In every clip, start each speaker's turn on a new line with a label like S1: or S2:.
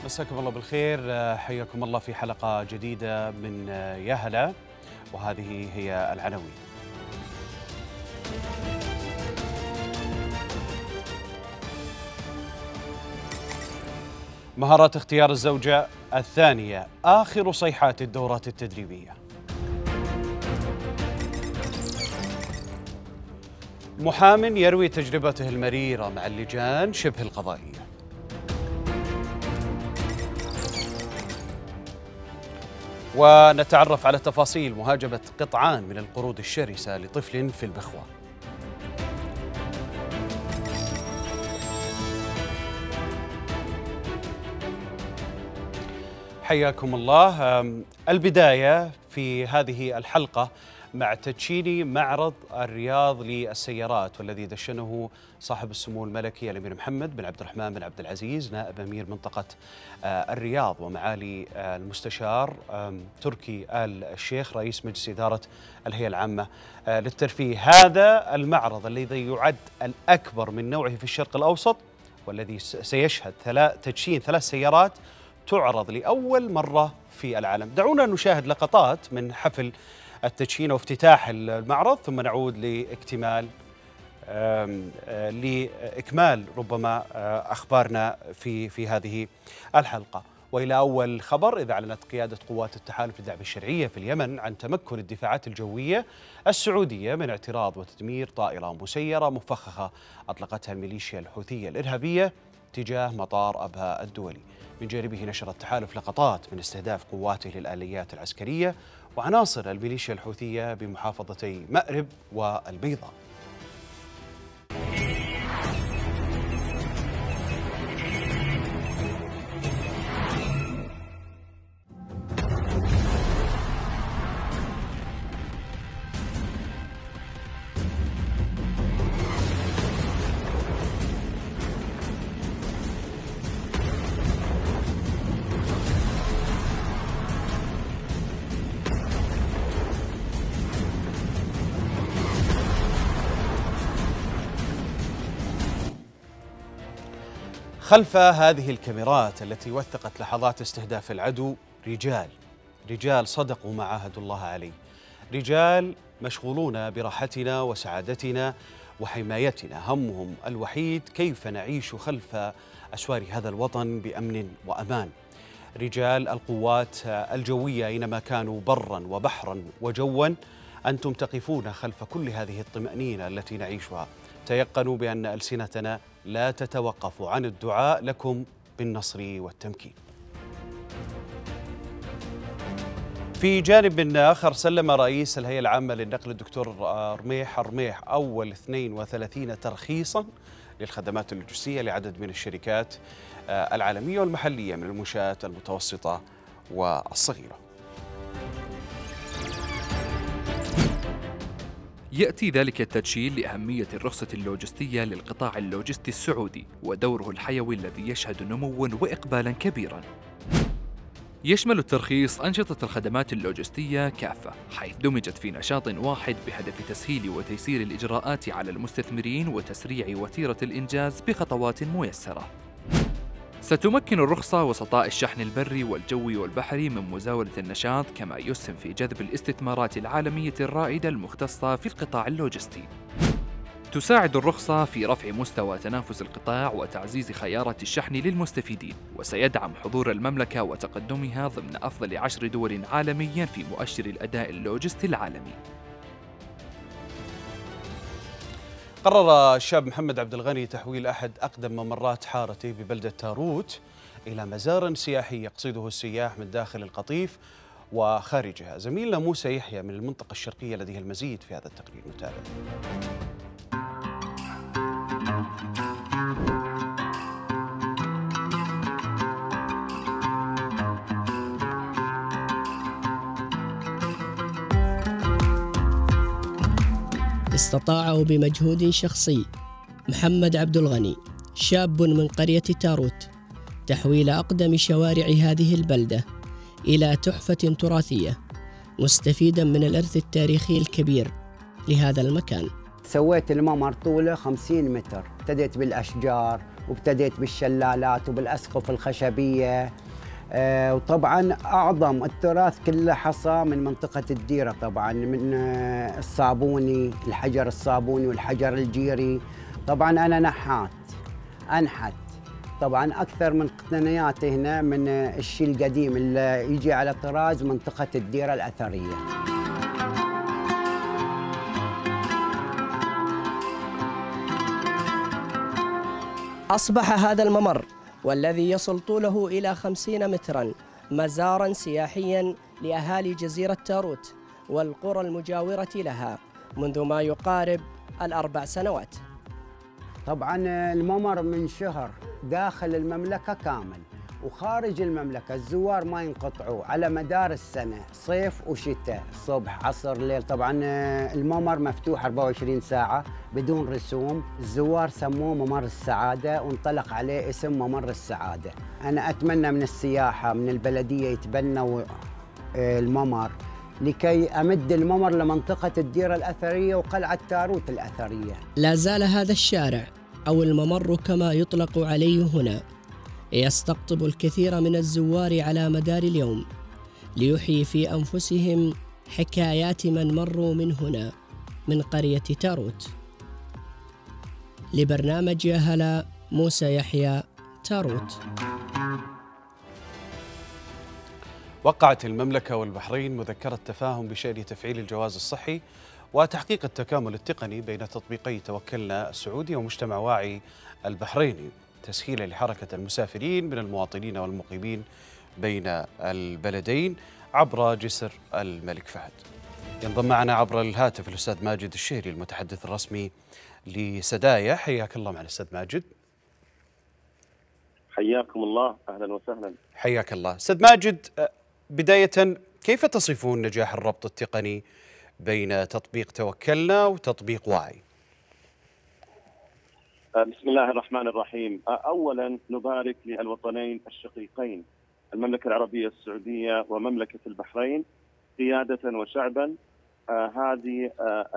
S1: مساكم الله بالخير، حياكم الله في حلقة جديدة من يا هلا، وهذه هي العناوين. مهارات اختيار الزوجة الثانية آخر صيحات الدورات التدريبية. محام يروي تجربته المريرة مع اللجان شبه القضائية. ونتعرف على تفاصيل مهاجمة قطعان من القرود الشرسة لطفل في البخوة. حياكم الله. البداية في هذه الحلقة مع تدشين معرض الرياض للسيارات، والذي دشنه صاحب السمو الملكي الأمير محمد بن عبد الرحمن بن عبد العزيز نائب أمير منطقة الرياض، ومعالي المستشار تركي آل الشيخ رئيس مجلس إدارة الهيئة العامة للترفيه. هذا المعرض الذي يعد الأكبر من نوعه في الشرق الأوسط، والذي سيشهد تدشين 3 سيارات تعرض لأول مرة في العالم. دعونا نشاهد لقطات من حفل التدشين وافتتاح المعرض، ثم نعود لإكمال ربما أخبارنا في هذه الحلقة. وإلى أول خبر، إذا أعلنت قيادة قوات التحالف للدعم الشرعية في اليمن عن تمكن الدفاعات الجوية السعودية من اعتراض وتدمير طائرة مسيرة مفخخة أطلقتها الميليشيا الحوثية الإرهابية تجاه مطار أبها الدولي. من جانبه نشر التحالف لقطات من استهداف قواته للآليات العسكرية وعناصر الميليشيا الحوثية بمحافظتي مأرب والبيضاء. خلف هذه الكاميرات التي وثقت لحظات استهداف العدو رجال صدقوا ما عاهدوا الله عليه، رجال مشغولون براحتنا وسعادتنا وحمايتنا، همهم الوحيد كيف نعيش خلف أسوار هذا الوطن بأمن وأمان. رجال القوات الجوية أينما كانوا برا وبحرا وجوا، أنتم تقفون خلف كل هذه الطمأنينة التي نعيشها. تيقنوا بأن ألسنتنا لا تتوقف عن الدعاء لكم بالنصر والتمكين. في جانب آخر، سلم رئيس الهيئة العامة للنقل الدكتور رميح أول 32 ترخيصا للخدمات اللوجستية لعدد من الشركات العالمية والمحلية من المنشآت المتوسطة والصغيرة.
S2: يأتي ذلك التدشين لأهمية الرخصة اللوجستية للقطاع اللوجستي السعودي ودوره الحيوي الذي يشهد نمواً وإقبالاً كبيراً. يشمل الترخيص أنشطة الخدمات اللوجستية كافة، حيث دمجت في نشاط واحد بهدف تسهيل وتيسير الإجراءات على المستثمرين وتسريع وتيرة الإنجاز بخطوات ميسرة. ستمكن الرخصة وسطاء الشحن البري والجوي والبحري من مزاولة النشاط، كما يسهم في جذب الاستثمارات العالمية الرائدة المختصة في القطاع اللوجستي. تساعد الرخصة في رفع مستوى تنافس القطاع وتعزيز خيارات الشحن للمستفيدين، وسيدعم حضور المملكة وتقدمها ضمن أفضل 10 دول عالمياً في مؤشر الأداء اللوجستي العالمي.
S1: قرر الشاب محمد عبد الغني تحويل أحد أقدم ممرات حارته ببلدة تاروت إلى مزار سياحي يقصده السياح من داخل القطيف وخارجها. زميلنا موسى يحيى من المنطقة الشرقية لديه المزيد في هذا التقرير، نتابع.
S3: استطاع بمجهود شخصي محمد عبد الغني شاب من قرية تاروت تحويل أقدم شوارع هذه البلدة إلى تحفة تراثية، مستفيدا من الإرث التاريخي الكبير لهذا المكان.
S4: سويت الممر طوله 50 متر، ابتديت بالأشجار وابتديت بالشلالات وبالأسقف الخشبية. وطبعا أعظم التراث كله حصى من منطقة الديرة، طبعا من الصابوني، الحجر الصابوني والحجر الجيري. طبعا أنا نحات أنحت، طبعا أكثر من قطنياتي هنا من الشيء القديم اللي يجي على طراز منطقة الديرة الأثرية.
S3: أصبح هذا الممر والذي يصل طوله إلى 50 متراً مزاراً سياحياً لأهالي جزيرة تاروت والقرى المجاورة لها منذ ما يقارب ال4 سنوات.
S4: طبعا الممر من شهر داخل المملكة كامل، وخارج المملكة الزوار ما ينقطعوا على مدار السنة، صيف وشتاء، صبح عصر ليل. طبعا الممر مفتوح 24 ساعة بدون رسوم. الزوار سموه ممر السعادة وانطلق عليه اسم ممر السعادة. أنا أتمنى من السياحة من البلدية يتبنوا الممر لكي أمد الممر لمنطقة الديرة الأثرية وقلعة تاروت الأثرية.
S3: لا زال هذا الشارع أو الممر كما يطلق عليه هنا يستقطب الكثير من الزوار على مدار اليوم ليحيي في أنفسهم حكايات من مروا من هنا من قرية تاروت. لبرنامج يا هلا، موسى يحيى، تاروت.
S1: وقعت المملكة والبحرين مذكرة تفاهم بشأن تفعيل الجواز الصحي وتحقيق التكامل التقني بين تطبيقي توكلنا السعودي ومجتمع واعي البحريني، تسهيلا لحركة المسافرين من المواطنين والمقيمين بين البلدين عبر جسر الملك فهد. ينضم معنا عبر الهاتف الأستاذ ماجد الشهري المتحدث الرسمي لسدايا. حياك الله معنا أستاذ ماجد.
S5: حياكم الله، أهلا وسهلا.
S1: حياك الله أستاذ ماجد. بداية، كيف تصفون نجاح الربط التقني بين تطبيق توكلنا وتطبيق واعي؟
S5: بسم الله الرحمن الرحيم. أولا نبارك للوطنين الشقيقين المملكة العربية السعودية ومملكة البحرين قيادة وشعبا. هذه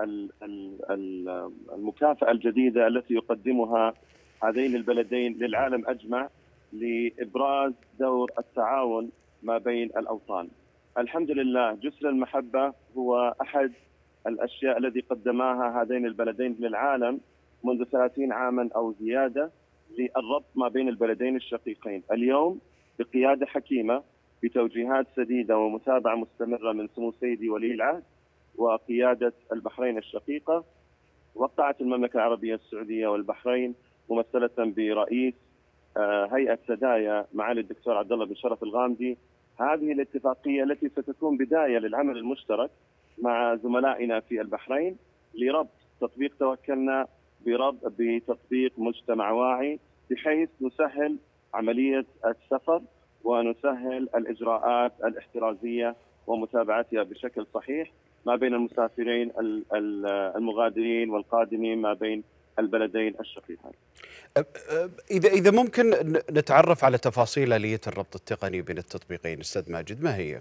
S5: المكافأة الجديدة التي يقدمها هذين البلدين للعالم أجمع لإبراز دور التعاون ما بين الأوطان. الحمد لله جسر المحبة هو أحد الأشياء التي قدماها هذين البلدين للعالم منذ 30 عاما أو زيادة للربط ما بين البلدين الشقيقين. اليوم بقيادة حكيمة بتوجيهات سديدة ومتابعة مستمرة من سمو سيدي ولي العهد وقيادة البحرين الشقيقة، وقعت المملكة العربية السعودية والبحرين ممثلة برئيس هيئة سدايا معالي الدكتور عبد الله بن شرف الغامدي هذه الاتفاقية التي ستكون بداية للعمل المشترك مع زملائنا في البحرين لربط تطبيق توكلنا بتطبيق مجتمع واعي، بحيث نسهل عملية السفر ونسهل الإجراءات الاحترازية ومتابعتها بشكل صحيح ما بين المسافرين المغادرين والقادمين ما بين البلدين الشقيقين.
S1: إذا ممكن نتعرف على تفاصيل آلية الربط التقني بين التطبيقين أستاذ ماجد، ما هي؟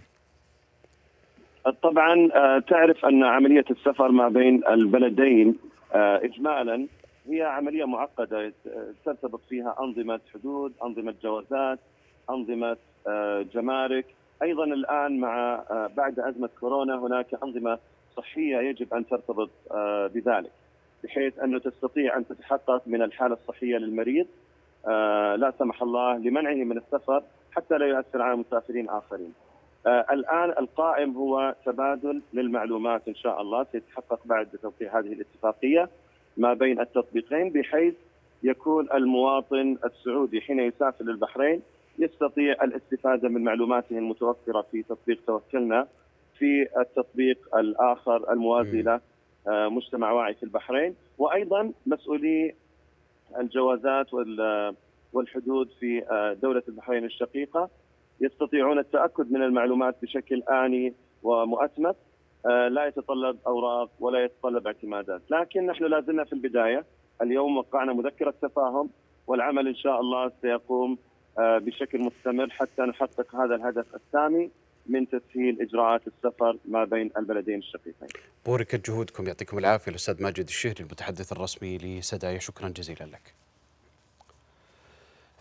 S5: طبعا تعرف أن عملية السفر ما بين البلدين إجمالا هي عملية معقدة ترتبط فيها أنظمة حدود، أنظمة جوازات، أنظمة جمارك. أيضا الآن مع بعد أزمة كورونا هناك أنظمة صحية يجب أن ترتبط بذلك، بحيث أنه تستطيع أن تتحقق من الحالة الصحية للمريض لا سمح الله لمنعه من السفر حتى لا يؤثر على مسافرين آخرين. الآن القائم هو تبادل للمعلومات إن شاء الله سيتحقق بعد توقيع هذه الاتفاقية ما بين التطبيقين، بحيث يكون المواطن السعودي حين يسافر للبحرين يستطيع الاستفادة من معلوماته المتوفرة في تطبيق توكلنا في التطبيق الآخر الموازي له مجتمع واعي في البحرين. وأيضا مسؤولي الجوازات والحدود في دولة البحرين الشقيقة يستطيعون التأكد من المعلومات بشكل آني ومؤتمت، لا يتطلب أوراق ولا يتطلب اعتمادات. لكن نحن لا زلنا في البداية. اليوم وقعنا مذكرة تفاهم والعمل إن شاء الله سيقوم بشكل مستمر حتى نحقق هذا الهدف السامي من تسهيل إجراءات السفر ما بين البلدين الشقيقين.
S1: بوركت جهودكم، يعطيكم العافية الأستاذ ماجد الشهري المتحدث الرسمي لسدايا، شكرا جزيلا لك.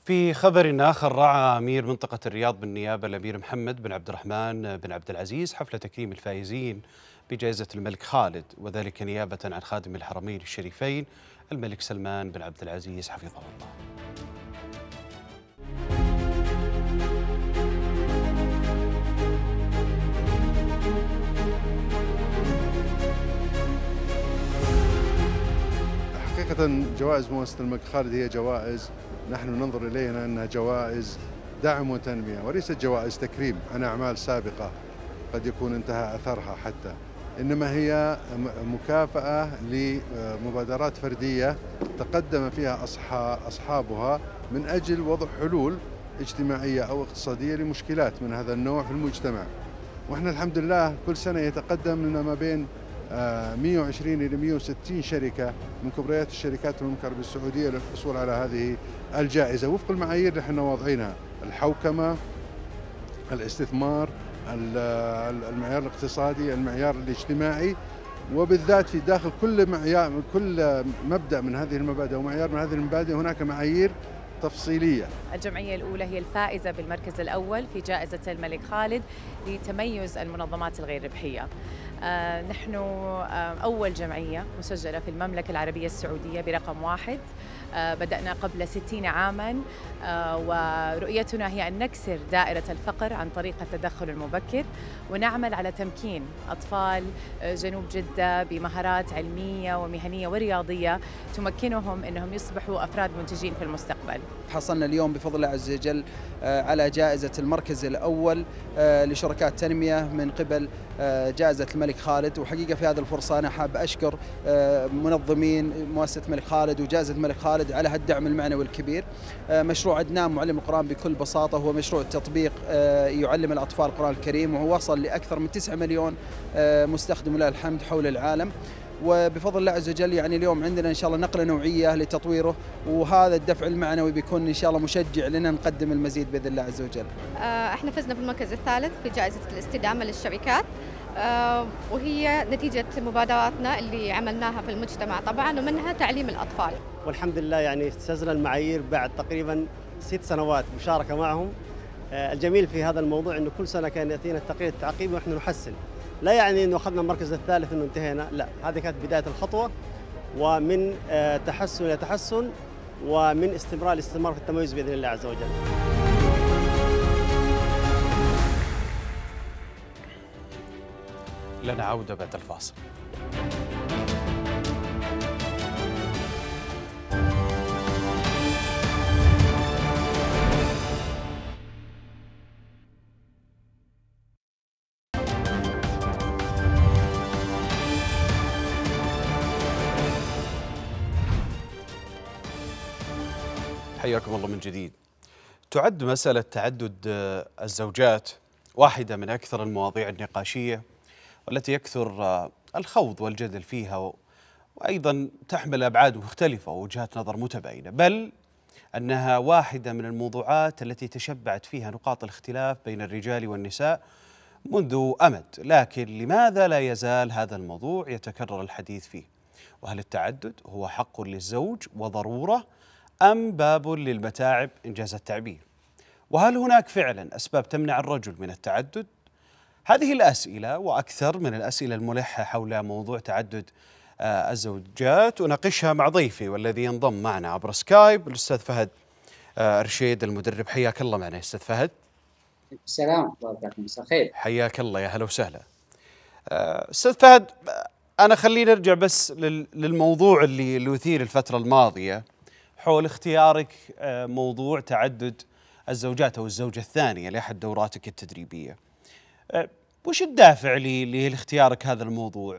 S1: في خبر آخر، رعى أمير منطقة الرياض بالنيابة الأمير محمد بن عبد الرحمن بن عبد العزيز حفل تكريم الفائزين بجائزة الملك خالد، وذلك نيابة عن خادم الحرمين الشريفين الملك سلمان بن عبد العزيز حفظه الله.
S6: حقيقة جوائز مؤسسة الملك خالد هي جوائز نحن ننظر إليها أنها جوائز دعم وتنمية، وليست جوائز تكريم عن أعمال سابقة قد يكون انتهى أثرها حتى، إنما هي مكافأة لمبادرات فردية تقدم فيها أصحابها من أجل وضع حلول اجتماعية أو اقتصادية لمشكلات من هذا النوع في المجتمع. وإحنا الحمد لله كل سنة يتقدم لنا ما بين 120 إلى 160 شركة من كبريات الشركات المملكة العربية السعودية للحصول على هذه الجائزة وفق المعايير اللي احنا واضعينها: الحوكمة، الاستثمار، المعيار الاقتصادي، المعيار الاجتماعي، وبالذات في داخل كل مبدأ من هذه المبادئ ومعيار من هذه المبادئ هناك معايير تفصيلية.
S7: الجمعية الأولى هي الفائزة بالمركز الأول في جائزة الملك خالد لتميز المنظمات الغير ربحية. نحن أول جمعية مسجلة في المملكة العربية السعودية برقم 1. بدأنا قبل 60 عاماً، ورؤيتنا هي أن نكسر دائرة الفقر عن طريق التدخل المبكر، ونعمل على تمكين أطفال جنوب جدة بمهارات علمية ومهنية ورياضية تمكنهم أنهم يصبحوا أفراد منتجين في المستقبل.
S8: حصلنا اليوم بفضل الله عز وجل على جائزة المركز الأول لشركات تنمية من قبل جائزة الملك خالد، وحقيقة في هذه الفرصة أنا حاب أشكر منظمين مؤسسة الملك خالد وجائزة الملك خالد على هالدعم المعنوي الكبير. مشروع عدنان معلم القرآن بكل بساطة هو مشروع تطبيق يعلم الأطفال القرآن الكريم، وهو وصل لأكثر من 9 مليون مستخدم لله الحمد حول العالم. وبفضل الله عز وجل يعني اليوم عندنا إن شاء الله نقلة نوعية لتطويره، وهذا الدفع المعنوي بيكون إن شاء الله مشجع لنا نقدم المزيد بإذن الله عز وجل.
S9: احنا فزنا في المركز الثالث في جائزة الاستدامة للشركات، وهي نتيجة مبادراتنا اللي عملناها في المجتمع طبعا، ومنها تعليم الأطفال.
S10: والحمد لله يعني اجتزنا المعايير بعد تقريبا 6 سنوات مشاركة معهم. الجميل في هذا الموضوع انه كل سنة كان يأتينا التقرير التعقيبي ونحن نحسن، لا يعني انه اخذنا المركز الثالث انه انتهينا، لا، هذه كانت بداية الخطوة، ومن تحسن إلى تحسن، ومن استمرار لاستمرار في التميز بإذن الله عز وجل.
S1: لنا عودة بعد الفاصل. حياكم الله من جديد. تعد مسألة تعدد الزوجات واحدة من أكثر المواضيع النقاشية والتي يكثر الخوض والجدل فيها، وأيضا تحمل أبعاد مختلفة ووجهات نظر متباينة، بل أنها واحدة من الموضوعات التي تشبعت فيها نقاط الاختلاف بين الرجال والنساء منذ أمد. لكن لماذا لا يزال هذا الموضوع يتكرر الحديث فيه؟ وهل التعدد هو حق للزوج وضرورة أم باب للمتاعب إنجاز التعبير؟ وهل هناك فعلا أسباب تمنع الرجل من التعدد؟ هذه الأسئلة وأكثر من الأسئلة الملحة حول موضوع تعدد الزوجات أناقشها مع ضيفي والذي ينضم معنا عبر سكايب الأستاذ فهد رشيد المدرب. حياك الله معنا أستاذ فهد.
S11: السلام عليكم، مساء الخير.
S1: حياك الله، يا هلا وسهلا. أستاذ فهد، أنا خلينا نرجع بس للموضوع اللي يثير الفترة الماضية حول اختيارك موضوع تعدد الزوجات أو الزوجة الثانية لأحد دوراتك التدريبية. وش الدافع لاختيارك هذا الموضوع؟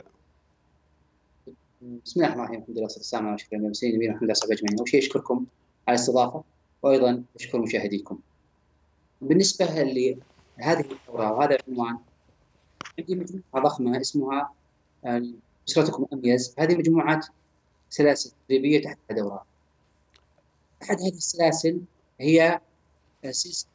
S11: بسم الله الرحمن الرحيم، الحمد لله والصلاة والسلام على أشرف الأنبياء والمرسلين نبينا محمد وعلى آله أجمعين. أول شيء أشكركم على الاستضافة، وأيضا أشكر مشاهديكم. بالنسبة لهذه الدورة وهذا العنوان، عندي مجموعة ضخمة اسمها أسرتكم أميز. هذه مجموعات سلاسل تدريبية تحت دورات. أحد هذه السلاسل هي سلسلة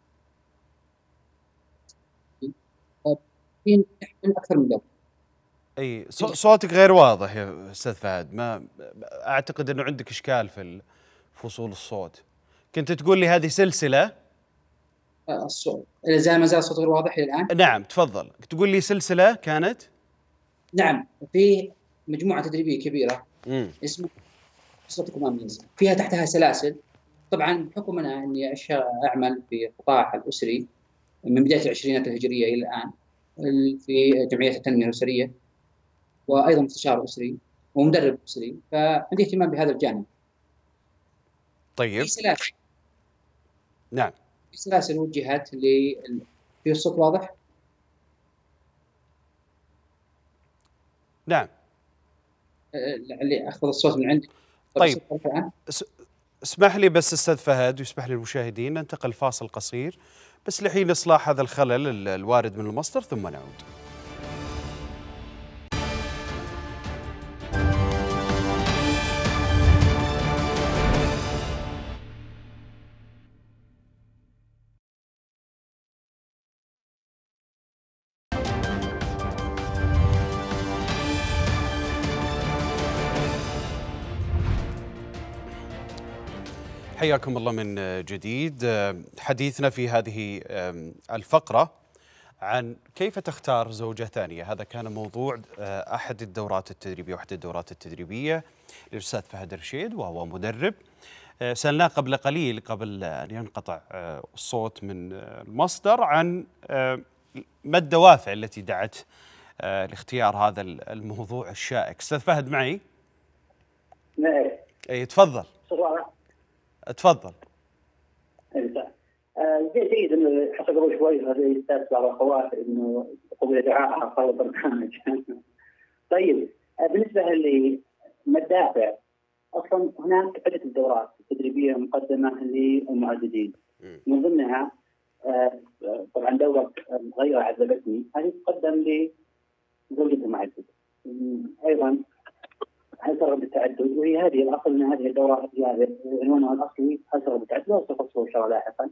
S11: تحمل أكثر من دورة.
S1: اي صوتك غير واضح يا استاذ فهد، ما اعتقد انه عندك اشكال في وصول الصوت. كنت تقول لي هذه سلسله.
S11: الصوت ما زال الصوت غير واضح الان.
S1: نعم تفضل، تقول لي سلسله كانت.
S11: نعم، في مجموعه تدريبيه كبيره اسمها قصه كوماندز، فيها تحتها سلاسل. طبعا بحكم انا اني اعمل في القطاع الاسري من بدايه العشرينات الهجريه الى الان في جمعيه التنميه الاسريه، وايضا مستشار اسري ومدرب اسري، فعندي اهتمام بهذا الجانب.
S1: طيب.
S11: في سلاسل.
S1: نعم.
S11: في سلاسل وجهت في الصوت واضح؟
S1: نعم.
S11: لعلي اخذ الصوت من عندك.
S1: طيب اسمح لي بس استاذ فهد، ويسمح لي المشاهدين ننتقل فاصل قصير بس لحين اصلاح هذا الخلل الوارد من المصدر ثم نعود. حياكم الله من جديد. حديثنا في هذه الفقرة عن كيف تختار زوجة ثانية. هذا كان موضوع أحد الدورات التدريبية، واحدة الدورات التدريبية للأستاذ فهد رشيد، وهو مدرب. سألناه قبل قليل قبل أن ينقطع الصوت من المصدر عن ما الدوافع التي دعت لاختيار هذا الموضوع الشائك. أستاذ فهد معي؟
S12: نعم.
S1: أي تفضل. تفضل.
S12: جيد انه حتى قبل شوي هذه استاذ بعض الاخوات انه قبل دعائها قبل البرنامج. طيب بالنسبه للمدافع، اصلا هناك عده دورات تدريبيه مقدمه للمعددين، من ضمنها طبعا دوره غير عذبتني، هذه تقدم لزوجة المعدد. ايضا هل ترغب بالتعدد، وهي هذه الاصل من هذه الدورات عنوانها الاصلي هل ترغب بالتعدد، وسأفصله ان شاء الله لاحقا.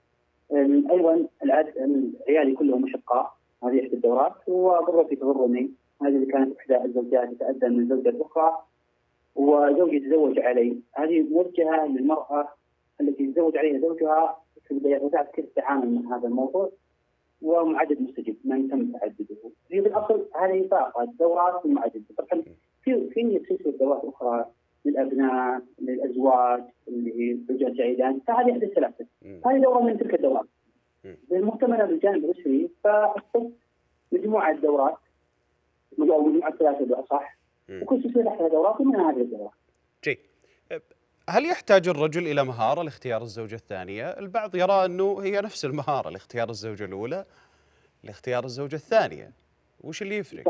S12: ايضا عيالي كلهم اشقاء، هذه احدى الدورات، وضرتي تضرني، هذه اللي كانت احدى الزوجات تتأذى من الزوجه الاخرى وزوجي تزوج علي، هذه موجهه للمراه التي تزوج عليها زوجها في البدايه وتعرف كيف تتعامل مع هذا الموضوع، ومعدد مستجد ما يتم تعدده. هي بالاصل هذه طاقه دورات المعدد. طبعا في سلسله دورات اخرى للابناء، للازواج اللي هي زوجات سعيدان، فهذه احدى الثلاثه. هذه دوره من تلك الدورات المكتمله بالجانب الاسري، فاخذ مجموعه دورات او مجموعه ثلاثه بالاصح، وكل سلسله لها دورات ومنها هذه الدورات.
S1: جيد. هل يحتاج الرجل الى مهاره لاختيار الزوجه الثانيه؟ البعض يرى انه هي نفس المهاره لاختيار الزوجه الاولى لاختيار الزوجه الثانيه، وش اللي يفرق؟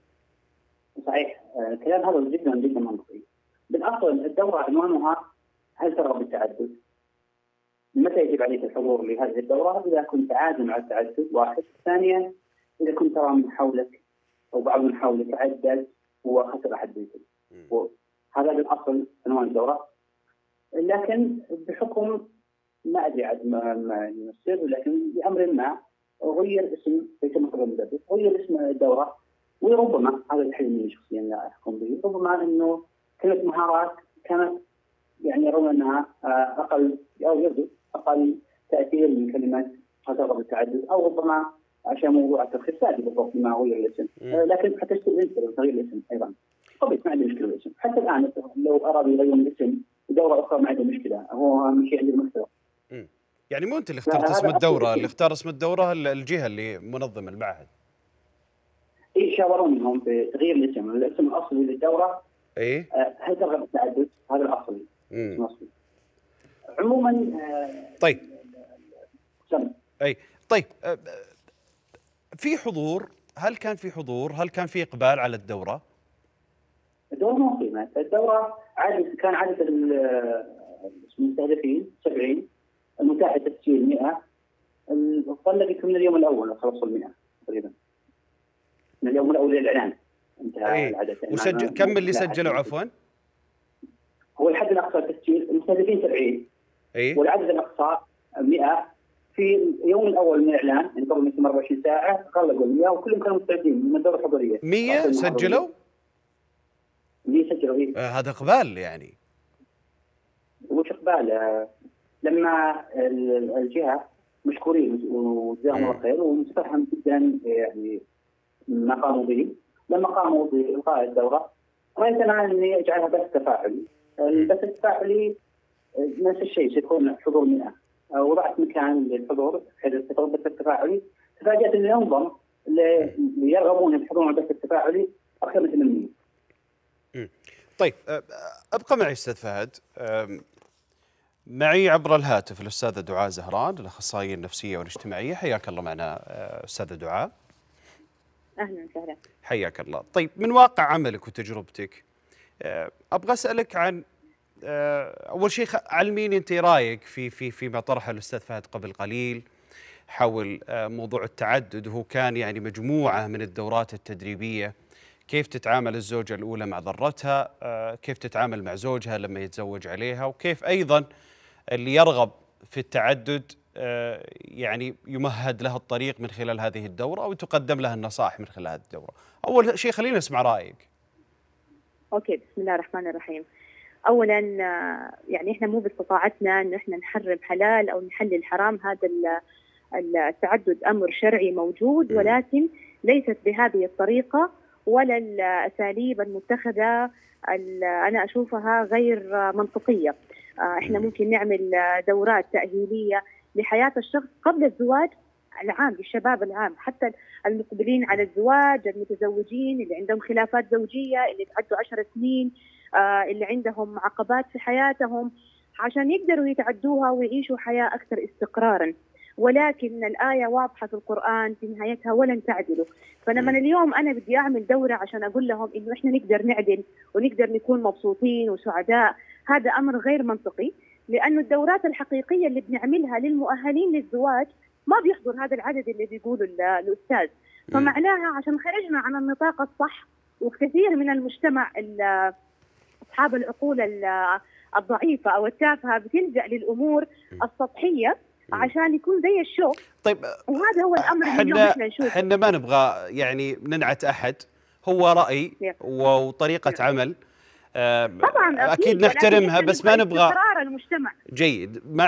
S12: صحيح. الكلام هذا جدا جدا منطقي. بالاصل الدوره عنوانها هل ترغب بالتعدد؟ متى يجب عليك الحضور لهذه الدوره؟ اذا كنت عازم على التعدد، واحد. ثانيا اذا كنت ترى من حولك او بعض من حولك عدد وخسر احد بيته. هذا بالاصل عنوان الدوره. لكن بحكم ما ادري عاد ما يصير، لكن بامر ما غير اسم يتم قبل المدرب، غير اسم الدوره، وربما هذا الحلم اللي شخصيا لا احكم به، ربما انه كلمه مهارات كانت يعني يرون انها اقل او يبدو اقل تاثير من كلمه ترغب بالتعدد، او ربما عشان موضوع الترخيص سادي بالضبط ما هو الاسم. لكن حتى تغيير الاسم ايضا طبعا ما عندي مشكله بالاسم. حتى الان لو ارادوا يغيرون الاسم دوره اخرى ما عنده مشكله، هو اهم شيء عندي المحتوى.
S1: يعني مو انت اللي اخترت اسم الدوره، اللي اختار اسم الدوره الجهه اللي منظمه المعهد.
S12: شاورونهم بتغيير الاسم الاصلي للدوره. هل ترغب بالتعدد؟ هذا الاصلي. عموما
S1: طيب. طيب في حضور، هل كان في حضور؟ هل كان في اقبال على الدوره؟
S12: الدوره مقيمه، الدوره كان عدد المستهدفين 70، المتاح التسجيل 100، الطلبي من اليوم الاول خلصوا ال 100 تقريبا. من اليوم الاول للاعلان انتهى العدد.
S1: كم اللي سجلوا عفوا؟
S12: هو الحد الاقصى التسجيل المستهدفين 70، والعدد الاقصى 100 في اليوم الاول من الاعلان يعني قبل 24 ساعه غلقوا المياه وكلهم كانوا مستعدين من الدوره الحضوريه.
S1: 100 سجلوا؟
S12: 100 سجلوا إيه؟
S1: هذا اقبال يعني.
S12: وش اقبال؟ لما الجهه مشكورين وجزاهم الله خير ومتفهم جدا يعني ما قاموا به. لما قاموا بإلغاء الدورة رأيت أنا أني أجعلها بث تفاعلي. البث التفاعلي نفس الشيء سيكون حضور 100. وضعت مكان للحضور حيث تطبق البث التفاعلي. تفاجأت أن الأنظمة اللي يرغبون الحضور البث التفاعلي أكثر من 800.
S1: طيب أبقى معي أستاذ فهد. معي عبر الهاتف الأستاذة دعاء زهران الأخصائية النفسية والاجتماعية. حياك الله معنا أستاذة دعاء.
S13: أهلا وسهلا.
S1: حياك الله. طيب من واقع عملك وتجربتك أبغى أسألك عن أول شيء علميني أنت رأيك فيما طرحه الأستاذ فهد قبل قليل حول موضوع التعدد، وهو كان يعني مجموعة من الدورات التدريبية. كيف تتعامل الزوجة الأولى مع ضرتها، كيف تتعامل مع زوجها لما يتزوج عليها، وكيف أيضا اللي يرغب في التعدد يعني يمهد له الطريق من خلال هذه الدورة أو تقدم له النصائح من خلال هذه الدورة. أول شيء خلينا نسمع رأيك.
S13: أوكي، بسم الله الرحمن الرحيم. أولا يعني إحنا مو باستطاعتنا إنه إحنا نحرم حلال أو نحلل حرام. هذا التعدد أمر شرعي موجود، ولكن ليست بهذه الطريقة ولا الأساليب المتخذة أنا أشوفها غير منطقية. إحنا ممكن نعمل دورات تأهيلية لحياة الشخص قبل الزواج العام للشباب العام، حتى المقبلين على الزواج، المتزوجين اللي عندهم خلافات زوجية، اللي تعدوا 10 سنين، اللي عندهم عقبات في حياتهم، عشان يقدروا يتعدوها ويعيشوا حياة أكثر استقرارا. ولكن الآية واضحة في القرآن في نهايتها ولن تعدلوا. فلما اليوم أنا بدي أعمل دورة عشان أقول لهم إنه إحنا نقدر نعدل ونقدر نكون مبسوطين وسعداء، هذا أمر غير منطقي، لأنه الدورات الحقيقية اللي بنعملها للمؤهلين للزواج ما بيحضر هذا العدد اللي بيقوله الأستاذ. فمعناها عشان خرجنا عن النطاق الصح، وكثير من المجتمع أصحاب العقول الضعيفة أو التافهة بتلجأ للأمور السطحية عشان يكون زي الشو.
S1: طيب
S13: وهذا هو الأمر اللي اليوم احنا نشوفه.
S1: احنا ما نبغى يعني ننعت أحد، هو رأي وطريقة عمل
S13: طبعا
S1: أكيد نحترمها، بس ما نبغى
S13: استقرار المجتمع.
S1: جيد، ما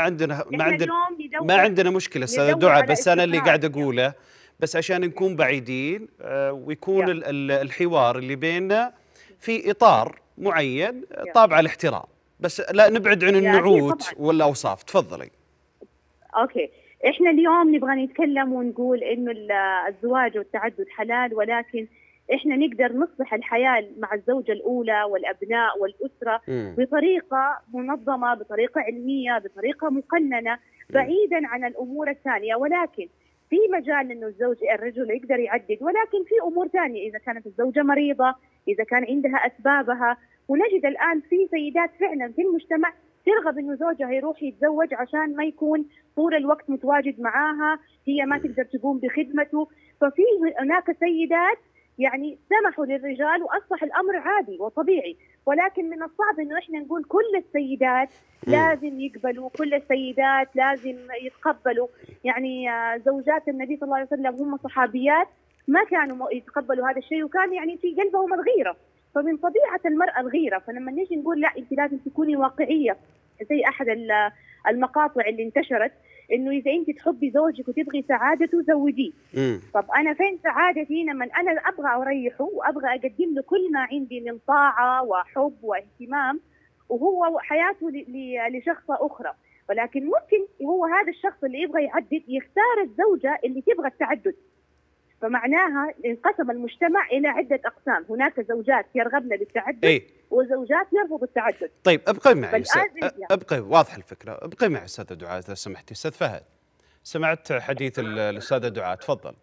S1: عندنا مشكلة أستاذ دعاء، بس أنا اللي قاعد أقوله بس عشان نكون بعيدين ويكون الحوار اللي بيننا في إطار معين طابع الاحترام، بس لا نبعد عن النعوت والأوصاف. تفضلي.
S13: أوكي، إحنا اليوم نبغى نتكلم ونقول إنه الزواج والتعدد حلال، ولكن إحنا نقدر نصلح الحياة مع الزوجة الأولى والأبناء والأسرة بطريقة منظمة، بطريقة علمية، بطريقة مقننة، بعيدا عن الأمور الثانية. ولكن في مجال إنه الرجل يقدر يعدد، ولكن في أمور ثانية إذا كانت الزوجة مريضة، إذا كان عندها أسبابها. ونجد الآن في سيدات فعلا في المجتمع ترغب إنه زوجها يروح يتزوج عشان ما يكون طول الوقت متواجد معاها، هي ما تقدر تقوم بخدمته. ففي هناك سيدات يعني سمحوا للرجال وأصبح الأمر عادي وطبيعي. ولكن من الصعب إنه إحنا نقول كل السيدات لازم يقبلوا، كل السيدات لازم يتقبلوا. يعني زوجات النبي صلى الله عليه وسلم هم صحابيات ما كانوا يتقبلوا هذا الشيء، وكان يعني في قلبهم الغيرة. فمن طبيعة المرأة الغيرة، فلما نيجي نقول لا أنت لازم تكوني واقعية، زي أحد المقاطع اللي انتشرت إنه إذا أنت تحبي زوجك وتبغي سعادته زوجيه. طب أنا فين سعادتي لما أنا أبغى أريحه وأبغى أقدم له كل ما عندي من طاعة وحب واهتمام، وهو حياته لشخصة أخرى. ولكن ممكن هو هذا الشخص اللي يبغى يعدد يختار الزوجة اللي تبغى التعدد. فمعناها انقسم المجتمع إلى عدة أقسام، هناك زوجات يرغبن بالتعدد وزوجات يرفض التعدد.
S1: طيب ابقي معي، ابقي واضح الفكرة، ابقي معي أستاذة دعاء إذا سمحتي. أستاذ فهد، سمعت حديث الأستاذة دعاء، تفضل.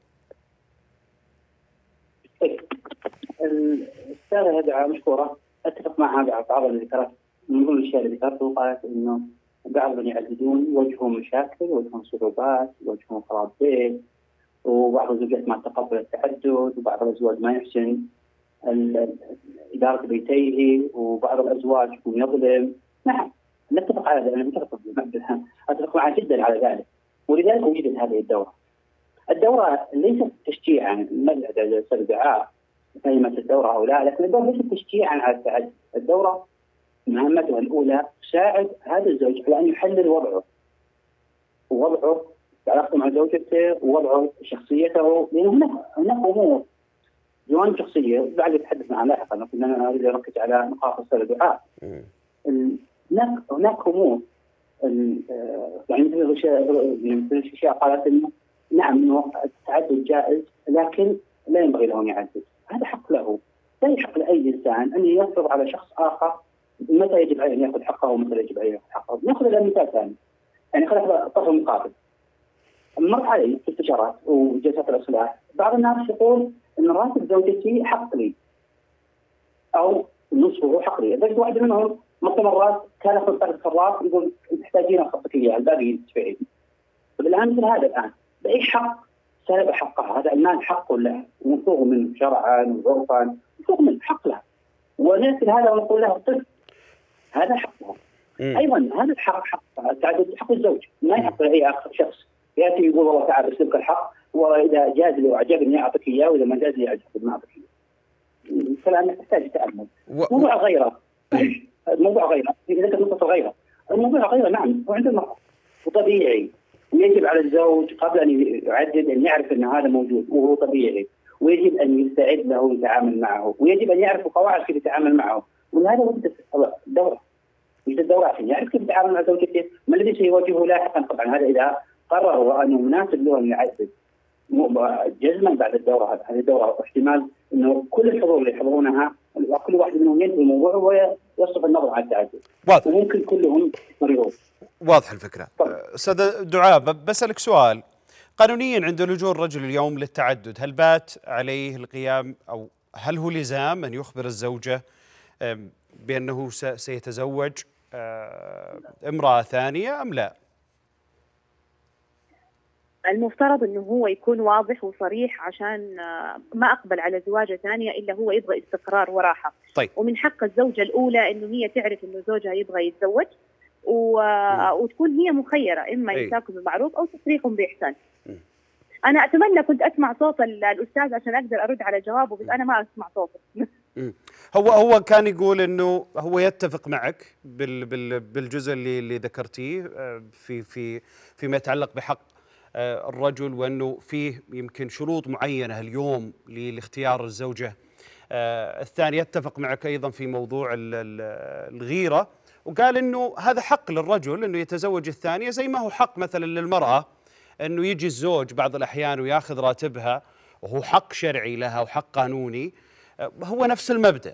S12: الأستاذة دعاء مشكورة، أتفق معها بعض اللي ذكرت. من ضمن الأشياء اللي ذكرته وقالت إنه بعضهم يعددون وجههم مشاكل، وجههم صعوبات، وجههم خراب بيت، وبعض الزوجات ما تقبل التعدد، وبعض الأزواج ما يحسن إدارة بيتيه، وبعض الأزواج يكون يظلم. نعم نتفق على ذلك، أتفق معها جدا على ذلك. ولذلك وجدت هذه الدورة. الدورة ليست تشجيعا، ما أدري الأستاذ دعاء فهمت الدورة أو لا، لكن الدورة ليست تشجيعا على التعدد. الدورة مهمتها الأولى تساعد هذا الزوج على أن يحلل وضعه علاقته مع زوجته ووضعه شخصيته، لأن هناك أمور جوانب شخصية بعد أتحدث عنها لاحقا، لكن أنا أريد أركز على نقاط الأستاذ دعاء. هناك أمور يعني مثل الأشياء قالت إنه نعم إنه التعدد جائز، لكن لا ينبغي له أن يعدد. هذا حق له، لا يحق لأي إنسان أن يفرض على شخص آخر متى يجب عليه أن يأخذ حقه ومتى يجب عليه أن يأخذ حقه. نأخذ مثال ثاني، يعني خلينا الطرف المقابل. مر علي في استشارات وجلسات الإصلاح بعض الناس يقول إن راتب زوجتي حق لي أو نصفه حق لي. لذلك واحد منهم مرات كان ياخذ طرف الصراف يقول تحتاجين أخذك إياه الباقي تدفعين. بالآن مثل هذا الآن بأي حق سلب حقها؟ هذا المال حق له ومفروغ منه شرعا وعرفا، مفروغ منه حق له، ونأتي هذا ونقول له طفل هذا حقه. أيضا هذا الحق حق التعدد حق الزوج، ما يحق لأي آخر شخص يأتي يقول والله تعال بسلبك الحق، وإذا جاز لي وعجبني أعطيك إياه وإذا ما جاز لي أعجبك ما أعطيك إياه. الكلام يحتاج تأمل. موضوع غيره الموضوع غيره إذا كانت نقطة غيره الموضوع غيره نعم هو عند المرأة وطبيعي، ويجب على الزوج قبل أن يعدد أن يعرف أن هذا موجود وهو طبيعي، ويجب أن يستعد له ويتعامل معه، ويجب أن يعرف قواعد كيف يتعامل معه. ولهذا وجدت الدورة، وجدت الدورة عشان يعرف كيف يتعامل مع زوجته. ما الذي سيواجهه لاحقا؟ طبعا هذا إذا قرر أنه مناسب له أن يعدد جزما بعد الدورة. هذه الدورة احتمال أنه كل الحضور اللي يحضرونها كل واحد منهم ينتهي الموضوع ويصرف النظر عن التعدد، وممكن كلهم يمررون.
S1: واضح الفكرة. أستاذ دعاء بسألك سؤال، قانونيا عند لجوء الرجل اليوم للتعدد هل بات عليه القيام أو هل هو لزام أن يخبر الزوجة بأنه سيتزوج امرأة ثانية أم لا؟
S13: المفترض أنه هو يكون واضح وصريح، عشان ما أقبل على زواجة ثانية إلا هو يبغى استقرار وراحة.
S1: طيب.
S13: ومن حق الزوجة الأولى أنه هي تعرف أنه زوجها يبغى يتزوج وتكون هي مخيرة، إما إمساك بالمعروف أو تصريح بإحسان. أنا أتمنى كنت أسمع صوت الأستاذ عشان أقدر أرد على جوابه، بس أنا ما أسمع صوته.
S1: هو كان يقول إنه هو يتفق معك بالجزء اللي ذكرتيه فيما يتعلق بحق الرجل، وأنه فيه يمكن شروط معينة اليوم لاختيار الزوجة الثانية. يتفق معك أيضا في موضوع الغيرة، وقال أنه هذا حق للرجل أنه يتزوج الثانية زي ما هو حق مثلا للمرأة أنه يجي الزوج بعض الأحيان ويأخذ راتبها، وهو حق شرعي لها وحق قانوني. هو نفس المبدأ.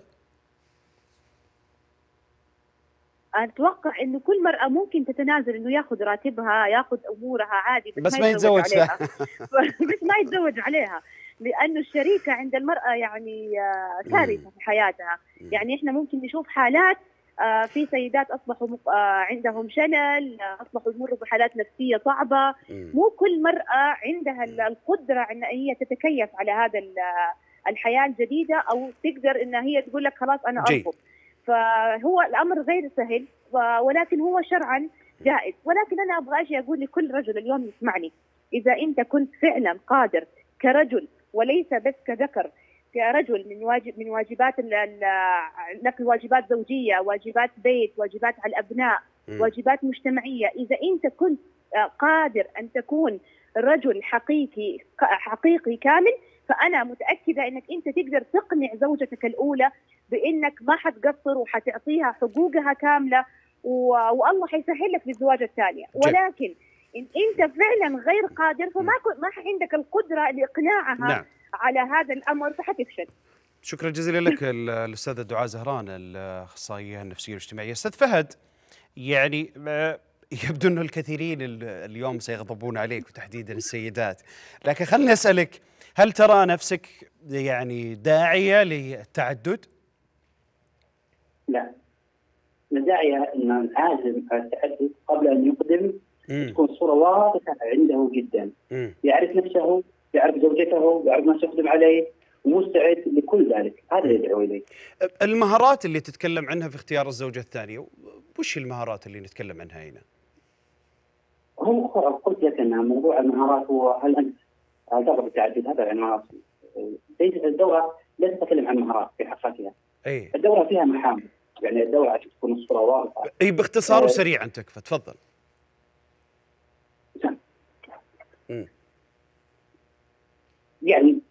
S13: أتوقع إنه كل مرأة ممكن تتنازل إنه يأخذ راتبها، يأخذ أمورها عادي،
S1: بس ما يتزوج عليها.
S13: بس ما يتزوج عليها، لأنه الشريكة عند المرأة يعني كارثة في حياتها. يعني إحنا ممكن نشوف حالات في سيدات أصبحوا عندهم شلل، أصبحوا يمروا بحالات نفسية صعبة. مو كل مرأة عندها القدرة أن هي تتكيف على هذا الحياة الجديدة، أو تقدر أن هي تقول لك خلاص أنا أرفض. فهو الأمر غير سهل، ولكن هو شرعا جائز. ولكن أنا أبغى أجي أقول لكل رجل اليوم يسمعني، إذا أنت كنت فعلا قادر كرجل وليس بس كذكر، كرجل من واجبات لك واجبات زوجية، واجبات بيت، واجبات على الأبناء، واجبات مجتمعية، إذا أنت كنت قادر أن تكون رجل حقيقي كامل، فأنا متأكدة أنك أنت تقدر تقنع زوجتك الأولى بأنك ما حتقصر وحتعطيها حقوقها كاملة، والله حيسهل لك للزواج الثانية. ولكن إن أنت فعلا غير قادر فما عندك القدرة لإقناعها
S1: نعم.
S13: على هذا الأمر، فحتفشل.
S1: شكرا جزيلا لك الأستاذة دعاء زهران الأخصائية النفسية والاجتماعية. أستاذ فهد، يعني يبدو أنه الكثيرين اليوم سيغضبون عليك وتحديدا السيدات، لكن خلني أسألك، هل ترى نفسك يعني داعية للتعدد؟
S12: لا، داعية أن نعزم التعدد قبل أن يقدم، تكون الصورة واضحة عنده جدا، يعرف نفسه، يعرف زوجته، يعرف ما سيقدم عليه، ومستعد لكل ذلك. هذا يدعو إليه.
S1: المهارات اللي تتكلم عنها في اختيار الزوجة الثانية، وش المهارات اللي نتكلم عنها هنا؟
S12: هو قلت لك ان موضوع المهارات هو هل انت ترغب بالتعدد؟ هذا العنوان الدوره لا تتكلم عن مهارات في حقيقتها. الدوره فيها محامل، يعني الدوره عشان تكون الصوره واضحه.
S1: باختصار وسريعا تكفى، تفضل.
S12: يعني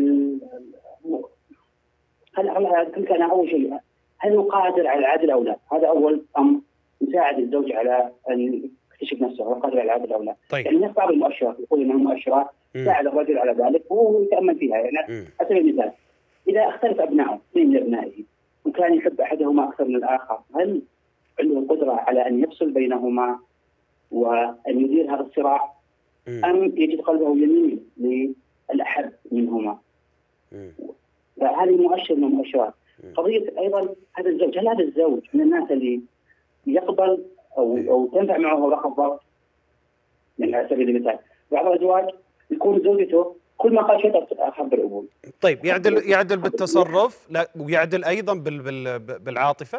S12: هل كان اول شيء هل هو قادر على العدل او لا؟ هذا اول امر يساعد الزوج على ان يكتشف نفسه هو قادر على العدل او لا.
S1: طيب.
S12: يعني بعض المؤشرات يقول انها مؤشرات تساعد الرجل على ذلك وهو يتامل فيها. يعني على سبيل المثال اذا اختلف ابنائه اثنين من ابنائه وكان يحب احدهما اكثر من الاخر، هل عنده القدره على ان يفصل بينهما وان يدير هذا الصراع؟ ام يجد قلبه يميل للاحب منهما؟ فهذه مؤشر من المؤشرات. قضيه ايضا هذا الزوج، هل هذا الزوج من الناس اللي يقبل او تنفع معه رقم ضغط؟ يعني على سبيل المثال بعض الازواج يكون زوجته كل ما قال شيء اخذ بالقبول.
S1: طيب يعدل بالتصرف، لا ويعدل ايضا بالعاطفه؟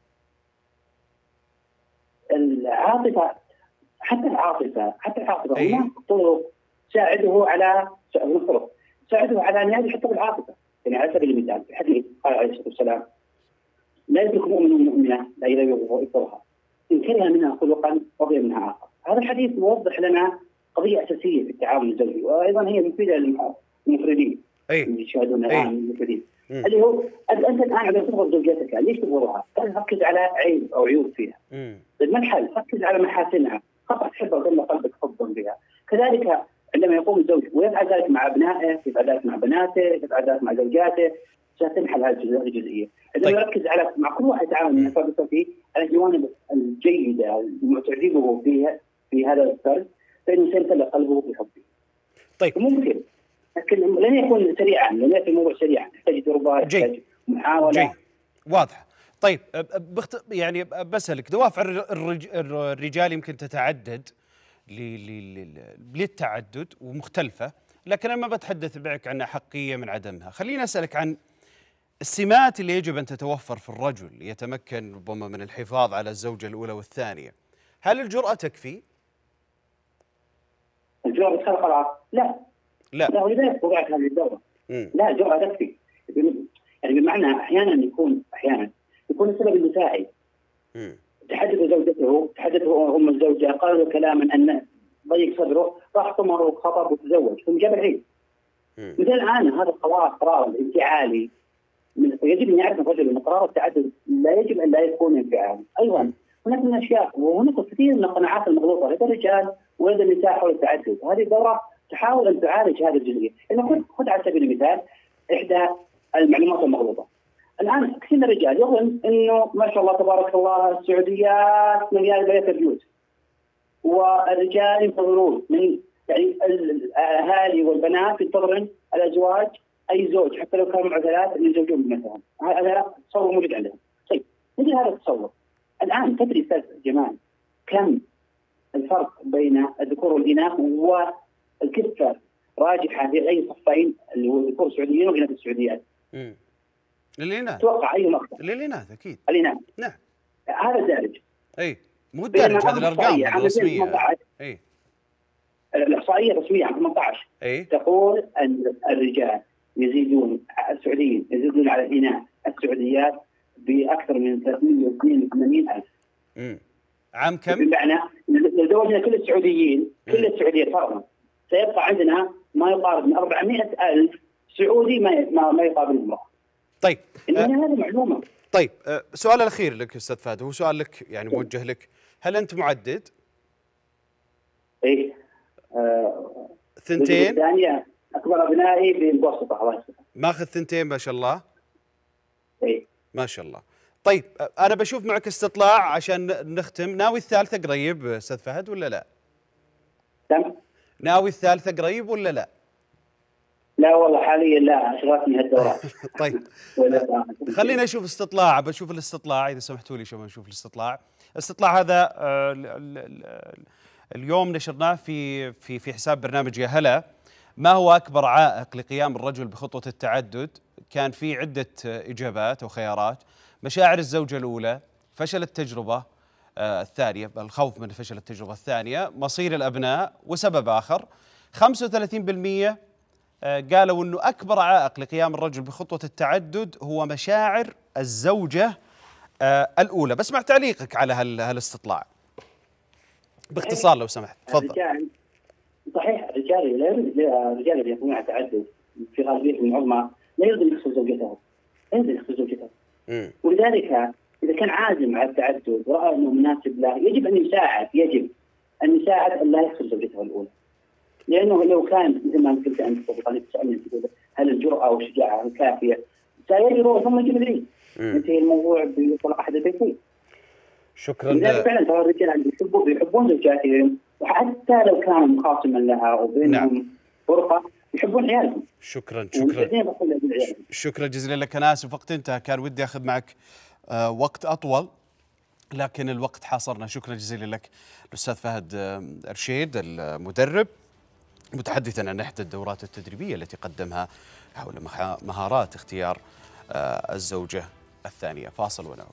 S12: العاطفه حتى العاطفه هناك طرق تساعده على ان يعدل حتى بالعاطفه. يعني على سبيل المثال الحديث قال عليه الصلاه والسلام: لا يدرك مؤمن مؤمنه لا يضرها ان كره منها خلقا رضي منها اخر. هذا الحديث يوضح لنا قضيه اساسيه في التعامل الزوجي، وايضا هي مفيده للمفردين اللي يشاهدون الان المفردين، اللي هو انت الان عندما تبغض زوجتك ليش تبغضها؟ ركز على عيب او عيوب فيها. طيب ما الحل؟ ركز على محاسنها، خطأ تحبها وتملى قلبك حبا بها. كذلك عندما يقوم الزوج ويفعل ذلك مع ابنائه، يفعل ذلك مع بناته، يفعل ذلك مع زوجاته، ستنحل هذه الجزئيه. عندما يركز على مع كل واحد يتعامل من فرد فيه على الجوانب الجيده المعترفه فيها في هذا الفرد، فانه سيمتلئ قلبه بحبه.
S1: طيب
S12: ممكن، لكن لن يكون سريعا، لن ياتي الموضوع سريعا، يحتاج تجربه، يحتاج محاوله.
S1: واضحه. طيب يعني بسألك، دوافع الرجال يمكن تتعدد للتعدد ومختلفة، لكن أنا ما بتحدث معك عن أحقية من عدمها. خليني أسألك عن السمات اللي يجب أن تتوفر في الرجل ليتمكن ربما من الحفاظ على الزوجة الأولى والثانية. هل الجرأة تكفي؟
S12: الجرأة بتخلق العقل؟ لا ولذلك وضعت هذه الدورة. لا، الجرأة تكفي. يعني بمعنى أحيانا يكون السبب الدفاعي. تحدث أم الزوجة، قال له كلاما أن ضيق صدره، راح طمر وخطب وتزوج ثم جاب العيد. مثل الآن هذا القرار الانفعالي يجب أن يعرف الرجل أن قرار التعدد لا يجب أن لا يكون انفعالي. أيضا هناك من الأشياء وهناك كثير من القناعات المغلوطة لدى الرجال ولدى النساء حول التعدد. هذه الدورة تحاول أن تعالج هذه الجزئية. خذ على سبيل المثال إحدى المعلومات المغلوطة. الآن كثير من الرجال يظن إنه ما شاء الله تبارك الله السعوديات مليانة بيت البيوت، والرجال ينتظرون من يعني الأهالي والبنات ينتظرون الأزواج أي زوج حتى لو كانوا مع ثلاث أن يزوجون بمثلهم. هذا تصور موجود عندهم. طيب مثل هذا التصور الآن تدري أستاذ جمال كم الفرق بين الذكور والإناث والكفة راجحة في أي صفين اللي هو الذكور السعوديين والإناث السعوديات؟
S1: للإناث.
S12: توقع أي مقطع؟
S1: للإناث أكيد.
S12: الإناث.
S1: نعم.
S12: هذا دارج.
S1: مو الدارج، هذه الأرقام الرسمية.
S12: الإحصائية الرسمية عام 18 تقول أن الرجال السعوديين يزيدون على الإناث السعوديات بأكثر من 382,000.
S1: عام كم؟
S12: بمعنى لو زوجنا كل السعوديين فرضا سيبقى عندنا ما يقارب من 400,000 سعودي ما يقابل امرأة.
S1: طيب
S12: هذه معلومة.
S1: طيب سؤال الأخير لك أستاذ فهد، هو سؤال لك يعني موجه لك، هل أنت معدد؟ ثنتين؟
S12: الثانية أكبر أبنائي في المتوسطة. الله يسلمك.
S1: ماخذ ثنتين ما شاء الله. ما شاء الله. طيب أنا بشوف معك استطلاع عشان نختم. ناوي الثالثة قريب أستاذ فهد ولا لا؟ ناوي الثالثة قريب ولا لا؟
S12: لا والله حاليا لا، أشغلتني هالدورات.
S1: طيب خلينا نشوف استطلاع، بشوف الاستطلاع إذا سمحتوا لي. شوف نشوف الاستطلاع هذا اليوم نشرناه في حساب برنامج يا هلا. ما هو أكبر عائق لقيام الرجل بخطوة التعدد؟ كان في عدة إجابات أو خيارات: مشاعر الزوجة الأولى، فشل التجربة، الثانية، الخوف من فشل التجربة الثانية، مصير الأبناء، وسبب آخر. 35% قالوا أنه أكبر عائق لقيام الرجل بخطوة التعدد هو مشاعر الزوجة الأولى. بسمع تعليقك على هالاستطلاع باختصار لو سمحت، تفضل.
S12: صحيح، الرجال اللي يقومون على التعدد في غالبيتهم العظمى لا يريد ان يخسر زوجته، ولذلك اذا كان عازم على التعدد وراى انه مناسب له يجب ان يساعد ان لا يخسر زوجته الاولى، لانه لو كان مثل ما قلت انت طبعا تسالني هل الجرأه والشجاعه كافيه؟ سيجرؤ ثم يجب لي ينتهي الموضوع بطلاق احد البيتين.
S1: شكرا.
S12: لذلك فعلا ترى الرجال يحبون زوجاتهم، وحتى لو كانوا مخاصما لها وبينهم فرقه يحبون عيالهم.
S1: شكرا جزيلا لك. انا اسف وقت انتهى، كان ودي اخذ معك وقت اطول لكن الوقت حاصرنا. شكرا جزيلا لك الاستاذ فهد رشيد المدرب متحدثا عن احدى الدورات التدريبيه التي قدمها حول مهارات اختيار الزوجه الثانيه. فاصل ونعود.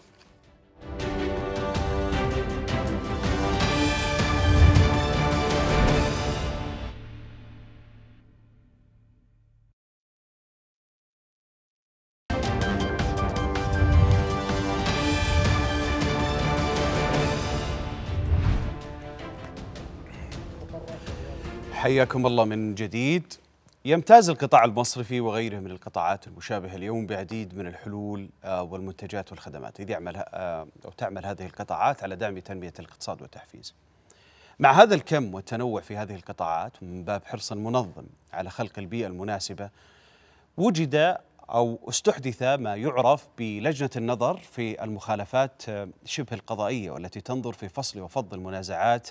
S1: حياكم الله من جديد. يمتاز القطاع المصرفي وغيره من القطاعات المشابهة اليوم بعديد من الحلول والمنتجات والخدمات إذ يعمل أو تعمل هذه القطاعات على دعم تنمية الاقتصاد وتحفيزه. مع هذا الكم والتنوع في هذه القطاعات ومن باب حرص منظم على خلق البيئة المناسبة، وجد أو استحدث ما يعرف بلجنة النظر في المخالفات شبه القضائية، والتي تنظر في فصل وفض المنازعات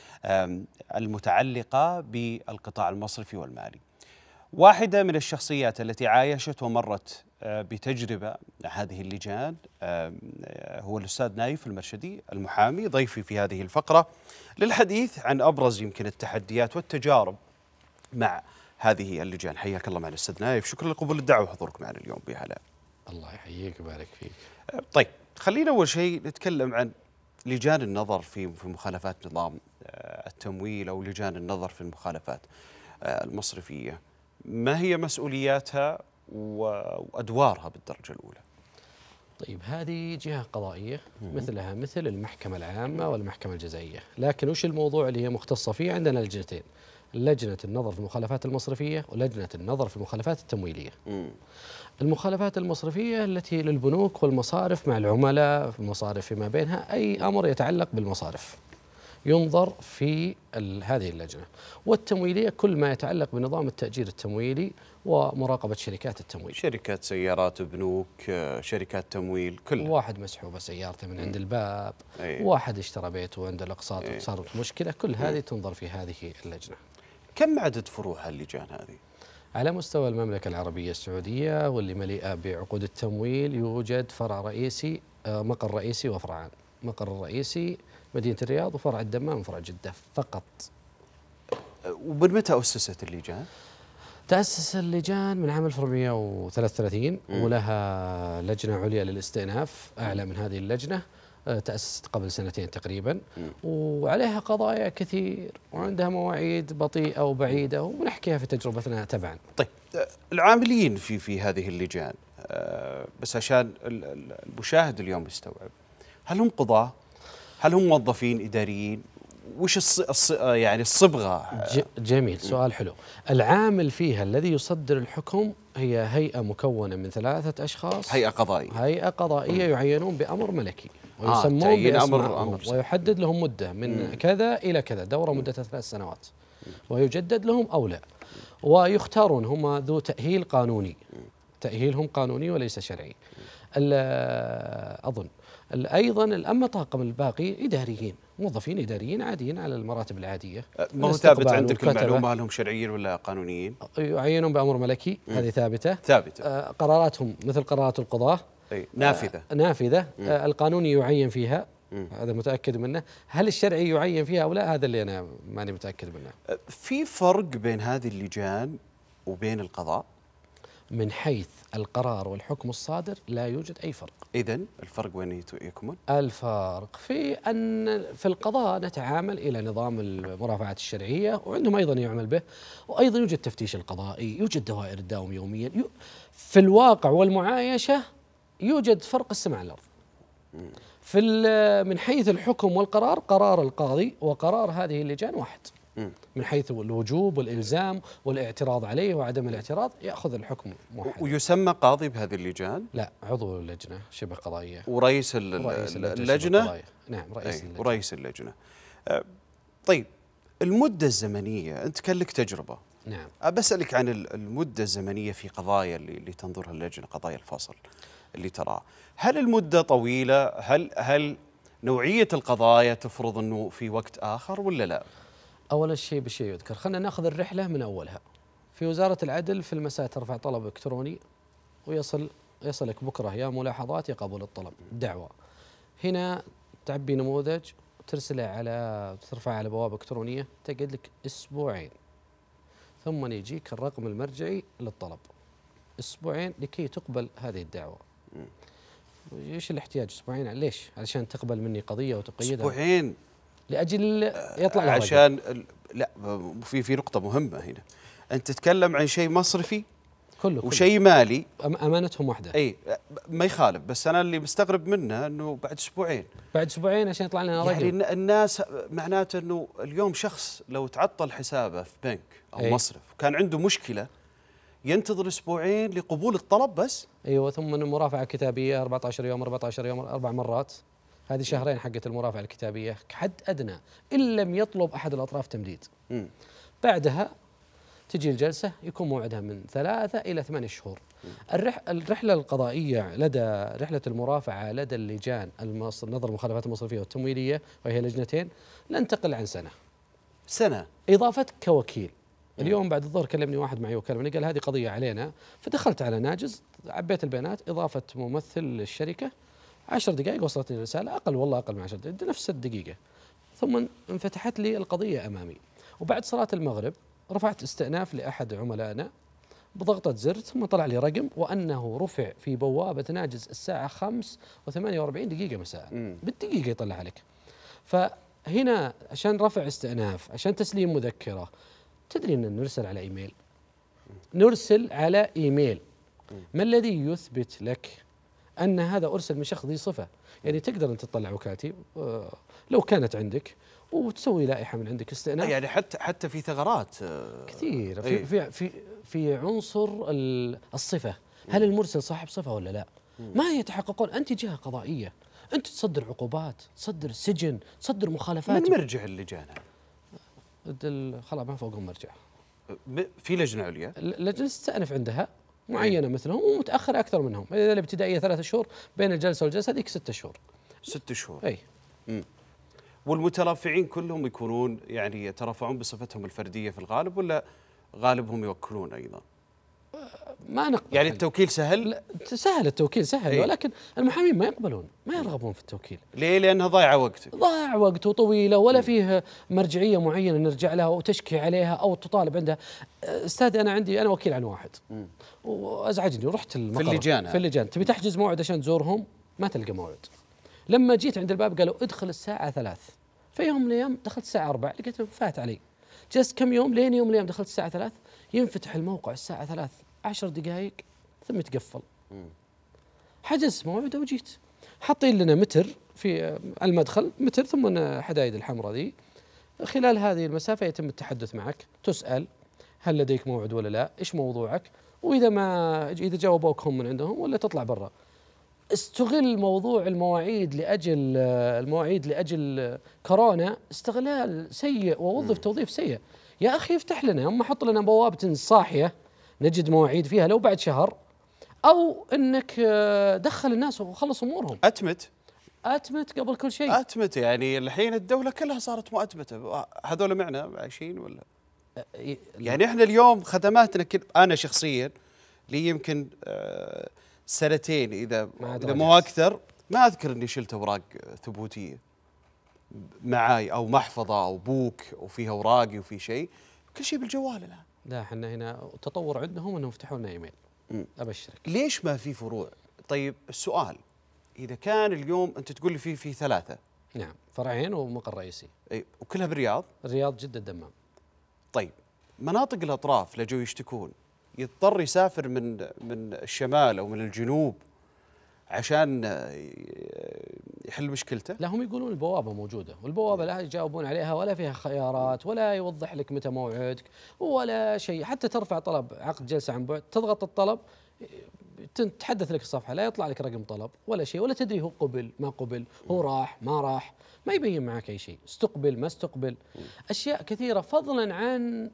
S1: المتعلقة بالقطاع المصرفي والمالي. واحدة من الشخصيات التي عايشت ومرت بتجربة هذه اللجان هو الأستاذ نايف المرشدي المحامي، ضيفي في هذه الفقرة للحديث عن أبرز يمكن التحديات والتجارب مع هذه اللجان. حياك الله معنا أستاذ نايف، شكرا لقبول الدعوة وحضورك معنا اليوم بهلا.
S14: الله يحييك ويبارك فيك.
S1: طيب خلينا أول شيء نتكلم عن لجان النظر في مخالفات نظام التمويل أو لجان النظر في المخالفات المصرفية. ما هي مسؤولياتها وأدوارها بالدرجة الأولى؟
S14: طيب هذه جهة قضائية مثلها مثل المحكمة العامة والمحكمة الجزائية، لكن وش الموضوع اللي هي مختصة فيه؟ عندنا لجنتين، لجنة النظر في المخالفات المصرفية ولجنة النظر في المخالفات التمويلية. المخالفات المصرفية التي للبنوك والمصارف مع العملاء في المصارف فيما بينها، أي أمر يتعلق بالمصارف ينظر في هذه اللجنة. والتمويلية كل ما يتعلق بنظام التأجير التمويلي ومراقبة شركات التمويل،
S1: شركات سيارات، بنوك، شركات تمويل، كل
S14: واحد مسحوبة سيارته من عند الباب، واحد اشترى بيته وعنده الأقساط وصارت مشكلة، كل هذه تنظر في هذه اللجنة.
S1: كم عدد فروع اللجان هذه؟
S14: على مستوى المملكة العربية السعودية واللي مليئة بعقود التمويل يوجد فرع رئيسي، مقر رئيسي وفرعان. مقر الرئيسي مدينة الرياض وفرع الدمام وفرع جدة فقط.
S1: ومن متى أسست اللجان؟
S14: تأسس اللجان من عام 1433 ولها لجنة عليا للاستئناف أعلى من هذه اللجنة، تأسست قبل سنتين تقريبا، وعليها قضايا كثير وعندها مواعيد بطيئة وبعيدة ونحكيها في تجربتنا تبعا.
S1: طيب العاملين في هذه اللجان بس عشان المشاهد اليوم يستوعب، هل هم قضاة؟ هل هم موظفين إداريين؟ وش يعني الصبغة؟
S14: جميل، سؤال حلو. العامل فيها الذي يصدر الحكم هي هيئة مكونة من 3 أشخاص،
S1: هيئة قضائية،
S14: هيئة قضائية يعينون بأمر ملكي ويسمون بأسماء ويحدد لهم مدة من كذا إلى كذا، دورة مدتها 3 سنوات ويجدد لهم أو لا، ويختارون هم ذو تأهيل قانوني، تأهيلهم قانوني وليس شرعي. أظن أيضا أما طاقم الباقي إداريين، موظفين إداريين عاديين على المراتب العادية.
S1: ما هو ثابت عندك المعلومة هل هم شرعيين ولا قانونيين؟
S14: يعينون بأمر ملكي، هذه ثابتة. قراراتهم مثل قرارات القضاة
S1: نافذة.
S14: نافذة. القانوني يعين فيها، هذا متأكد منه. هل الشرعي يعين فيها أو لا؟ هذا اللي أنا ماني متأكد منه.
S1: في فرق بين هذه اللجان وبين القضاء؟
S14: من حيث القرار والحكم الصادر لا يوجد أي فرق.
S1: إذن الفرق وين يكمن؟
S14: الفرق في أن في القضاء نتعامل إلى نظام المرافعات الشرعية، وعندهم أيضا يعمل به، وأيضا يوجد تفتيش القضائي، يوجد دوائر الداوم يوميا. في الواقع والمعايشة يوجد فرق السماء والأرض. من حيث الحكم والقرار، قرار القاضي وقرار هذه اللجان واحد. من حيث الوجوب والإلزام والاعتراض عليه وعدم الاعتراض يأخذ الحكم موحد.
S1: ويسمى قاضي بهذه اللجان؟
S14: لا، عضو اللجنة شبه قضائية
S1: ورئيس اللجنة.
S14: نعم، رئيس اللجنة.
S1: ورئيس اللجنة. طيب المدة الزمنية، أنت كان لك تجربة.
S14: نعم.
S1: بسألك عن المدة الزمنية في قضايا اللي تنظرها اللجنة، قضايا الفصل اللي تراه، هل المدة طويلة؟ هل نوعية القضايا تفرض أنه في وقت آخر ولا لا؟
S14: أول شيء بشيء يذكر، خلينا ناخذ الرحلة من أولها. في وزارة العدل في المساء ترفع طلب إلكتروني ويصلك بكرة يا ملاحظات يا قبول الطلب دعوة. هنا تعبي نموذج ترفع على بوابة إلكترونية، تقعد لك أسبوعين، ثم يجيك الرقم المرجعي للطلب. أسبوعين لكي تقبل هذه الدعوة. ايش الاحتياج اسبوعين؟ ليش؟ علشان تقبل مني قضية وتقيدها
S1: أسبوعين
S14: لأجل يطلع لها
S1: عشان لا، في نقطة مهمة هنا. أنت تتكلم عن شيء مصرفي
S14: كله
S1: وشيء مالي،
S14: أمانتهم واحدة.
S1: أي ما يخالف، بس أنا اللي مستغرب منه أنه بعد أسبوعين
S14: عشان يطلع لنا رقم.
S1: يعني الناس معناته أنه اليوم شخص لو تعطل حسابه في بنك أو مصرف وكان عنده مشكلة ينتظر أسبوعين لقبول الطلب بس.
S14: أيوة، ثم المرافعة الكتابية 14 يوم 14 يوم 4 مرات، هذه شهرين حقت المرافعة الكتابية كحد أدنى إن لم يطلب أحد الأطراف تمديد. بعدها تجي الجلسة يكون موعدها من 3 إلى 8 شهور. الرحلة القضائية رحلة المرافعة لدى اللجان نظر المخالفات المصرفية والتمويلية، وهي لجنتين، لن تقل عن سنة إضافتك كوكيل. اليوم بعد الظهر كلمني واحد معي وكلمني قال هذه قضية علينا، فدخلت على ناجز عبيت البيانات، إضافة ممثل للشركة 10 دقائق وصلتني الرسالة، أقل والله أقل من 10 دقائق، نفس الدقيقة، ثم انفتحت لي القضية أمامي. وبعد صلاة المغرب رفعت استئناف لأحد عملائنا بضغطة زر، ثم طلع لي رقم وأنه رفع في بوابة ناجز الساعة 5:48 دقيقة مساء. بالدقيقة يطلع عليك. فهنا عشان رفع استئناف، عشان تسليم مذكرة، تدري أن نرسل على إيميل. ما الذي يثبت لك أن هذا أرسل من شخص ذي صفة؟ يعني تقدر أن تطلع وكالتي لو كانت عندك وتسوي لائحة من عندك استئناف.
S1: يعني حتى في ثغرات
S14: كثير في عنصر الصفة. هل المرسل صاحب صفة ولا لا؟ ما يتحققون. أنت جهة قضائية، أنت تصدر عقوبات، تصدر سجن، تصدر مخالفات.
S1: من مرجع اللجان؟
S14: خلاص ما فوقهم مرجع.
S1: في لجنة عليا،
S14: لجنة تستأنف عندها معينة مثلهم ومتأخر أكثر منهم. إذا الابتدائية 3 شهور، بين الجلسة والجلسة هذيك 6 شهور.
S1: 6 شهور.
S14: أي.
S1: والمترافعين كلهم يكونون يعني يترافعون بصفتهم الفردية في الغالب، ولا غالبهم يوكلون أيضا؟
S14: ما نقبل.
S1: يعني التوكيل سهل؟
S14: سهل التوكيل سهل، ولكن المحامين ما يقبلون، ما يرغبون في التوكيل.
S1: ليه؟ لأنها ضايعة وقتك.
S14: ضايع وقت وطويلة، ولا فيه مرجعية معينة نرجع لها وتشكي عليها أو تطالب عندها. أستاذ أنا وكيل عن واحد وأزعجني، ورحت المقر في اللجان تبي تحجز موعد عشان تزورهم، ما تلقى موعد. لما جيت عند الباب قالوا ادخل الساعة 3، في يوم من الأيام دخلت الساعة 4، لقيت فات علي. جلست كم يوم لين يوم من الأيام دخلت الساعة 3، ينفتح الموقع الساعة 3 10 دقائق ثم يتقفل. حجز موعد وجيت، حاطين لنا متر في المدخل، متر ثم حدايد الحمراء ذي. خلال هذه المسافة يتم التحدث معك، تسأل هل لديك موعد ولا لا، ايش موضوعك، إذا جاوبوك هم من عندهم ولا تطلع برا. استغل موضوع المواعيد لأجل كورونا استغلال سيء، ووظف توظيف سيء. يا أخي افتح لنا، هم حط لنا بوابة صاحية نجد مواعيد فيها لو بعد شهر، أو أنك دخل الناس وخلص أمورهم. أتمت قبل كل شيء.
S1: أتمت يعني الحين الدولة كلها صارت مؤتمتة، هذول معنا عايشين ولا؟ يعني احنا اليوم خدماتنا أنا شخصيا لي يمكن 2 إذا مو أكثر، ما أذكر أني شلت أوراق ثبوتية معاي أو محفظة أو بوك وفيها أوراقي وفي شيء، كل شيء بالجوال الآن.
S14: لا احنا هنا التطور عندهم أنهم يفتحوا لنا إيميل. ابشرك.
S1: ليش ما في فروع؟ طيب السؤال، اذا كان اليوم انت تقول لي في 3.
S14: نعم، فرعين ومقر رئيسي.
S1: اي، وكلها بالرياض؟
S14: الرياض، جدة، الدمام.
S1: طيب مناطق الاطراف لجوا يشتكون يضطر يسافر من الشمال او من الجنوب عشان يحل مشكلته؟
S14: لا، هم يقولون البوابة موجودة، والبوابة لا يجاوبون عليها ولا فيها خيارات ولا يوضح لك متى موعدك ولا شيء. حتى ترفع طلب عقد جلسة عن بعد، تضغط الطلب تتحدث لك الصفحة، لا يطلع لك رقم طلب ولا شيء، ولا تدري هو قبل ما قبل، هو راح ما راح، ما يبين معك أي شيء، استقبل ما استقبل. أشياء كثيرة، فضلا عن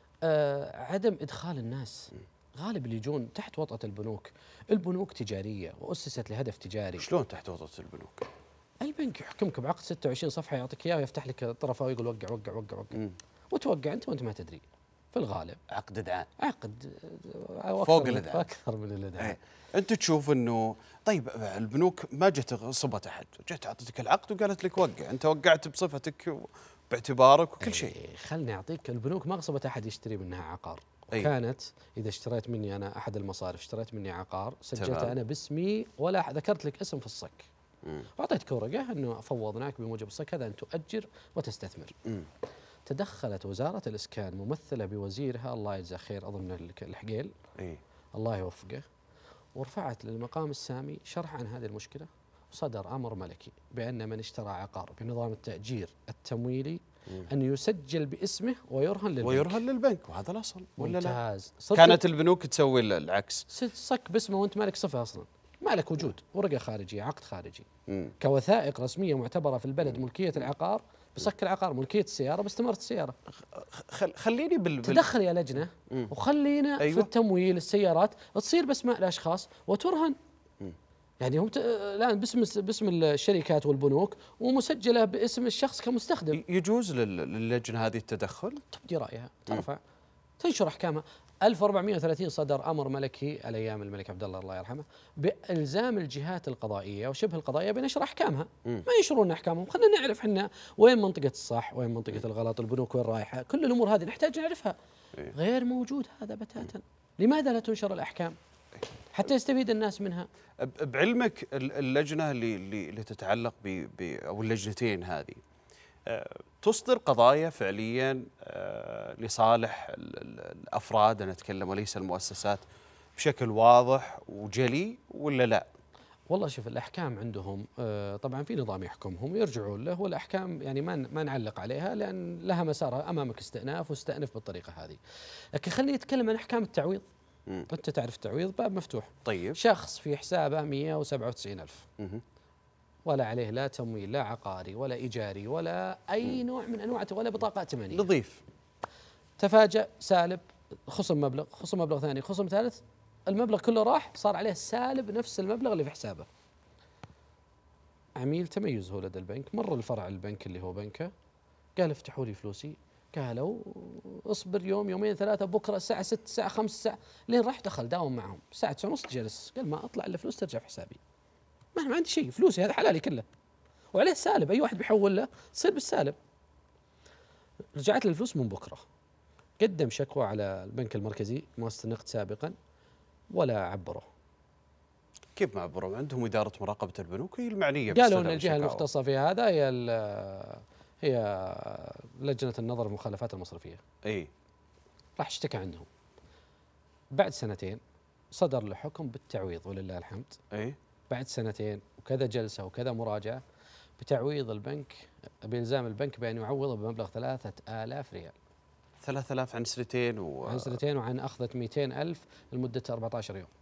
S14: عدم إدخال الناس. غالب اللي يجون تحت وطأة البنوك تجارية وأسست لهدف تجاري.
S1: شلون تحت وطأة البنوك؟
S14: البنك يحكمك بعقد 26 صفحة، يعطيك إياه ويفتح لك طرفه ويقول وقع وقع وقع وقع، وتوقع أنت وأنت ما تدري. في الغالب
S1: عقد إدعاء،
S14: عقد
S1: فوق الإدعاء،
S14: أكثر من الإدعاء.
S1: أنت تشوف إنه طيب البنوك ما جت صبت أحد، جت أعطتك العقد وقالت لك وقع، أنت وقعت بصفتك باعتبارك وكل شيء.
S14: خلني أعطيك، البنوك ما غصبت أحد يشتري منها عقار. كانت إذا اشتريت مني أنا أحد المصارف، اشتريت مني عقار، سجلت أنا باسمي ولا ذكرت لك اسم في الصك، وأعطيتك ورقة أنه فوضناك بموجب الصك هذا أن تؤجر وتستثمر. تدخلت وزارة الإسكان ممثلة بوزيرها الله يجزاه خير، أظن الحقيل، الله يوفقه، ورفعت للمقام السامي شرح عن هذه المشكلة، وصدر أمر ملكي بأن من اشترى عقار بنظام التأجير التمويلي أن يسجل باسمه ويرهن للبنك.
S1: وهذا الأصل ولا
S14: ممتاز.
S1: لا؟ كانت البنوك تسوي العكس،
S14: صك باسمه وأنت مالك صفة أصلا، ما لك وجود، ورقة خارجية، عقد خارجي، كوثائق رسمية معتبرة في البلد، ملكية العقار بصك العقار، ملكية السيارة باستمارة السيارة.
S1: خليني
S14: تدخل يا لجنة وخلينا في التمويل السيارات تصير باسماء الأشخاص وترهن. يعني هم الآن باسم الشركات والبنوك ومسجلة باسم الشخص كمستخدم.
S1: يجوز للجنة هذه التدخل؟
S14: تبدي رأيها، ترفع، تنشر أحكامها. 1430 صدر أمر ملكي على أيام الملك عبد الله يرحمه بإلزام الجهات القضائية وشبه القضائية بنشر أحكامها. ما ينشرون أحكامهم، خلينا نعرف احنا وين منطقة الصح وين منطقة الغلط، البنوك وين رايحة، كل الأمور هذه نحتاج نعرفها. غير موجود هذا بتاتا. لماذا لا تنشر الأحكام حتى يستفيد الناس منها؟
S1: بعلمك اللجنة اللي تتعلق أو اللجنتين هذه تصدر قضايا فعليا لصالح الأفراد، أنا أتكلم وليس المؤسسات، بشكل واضح وجلي ولا لا؟
S14: والله شوف، الأحكام عندهم طبعا في نظام يحكمهم يرجعون له، والأحكام يعني ما نعلق عليها لأن لها مسارها، أمامك استئناف واستأنف بالطريقة هذه. لكن خليني أتكلم عن أحكام التعويض. أنت تعرف التعويض باب مفتوح.
S1: طيب
S14: شخص في حسابه 197,000 ولا عليه لا تمويل لا عقاري ولا إيجاري ولا أي نوع من أنواع ولا بطاقات ائتمانية،
S1: نظيف،
S14: تفاجأ سالب، خصم مبلغ ثاني، خصم ثالث، المبلغ كله راح، صار عليه سالب نفس المبلغ اللي في حسابه. عميل تميز هو لدى البنك، مر الفرع البنك اللي هو بنكه، قال افتحوا لي فلوسي، قالوا اصبر يوم يومين ثلاثة، بكرة الساعة 6 الساعة 5 الساعة، لين راح دخل داوم معهم الساعة 9:30 جلس، قال ما أطلع إلا فلوس ترجع في حسابي، ما عندي شيء، فلوسي هذا حلالي كله وعليه سالب، أي واحد بيحول له تصير بالسالب. رجعت له الفلوس من بكرة، قدم شكوى على البنك المركزي مؤسسة النقد سابقا ولا عبره.
S1: كيف ما عبروا؟ عندهم إدارة مراقبة البنوك هي المعنية،
S14: قالوا أن الجهة المختصة في هذا هي لجنة النظر في المخالفات المصرفية. راح اشتكى عندهم. بعد 2 صدر له حكم بالتعويض ولله الحمد. بعد 2 وكذا جلسة وكذا مراجعة بتعويض البنك، بإلزام البنك بأن يعوضه بمبلغ 3000 ريال.
S1: 3000 عن 2
S14: عن 2 وعن أخذة 200,000 لمدة 14 يوم.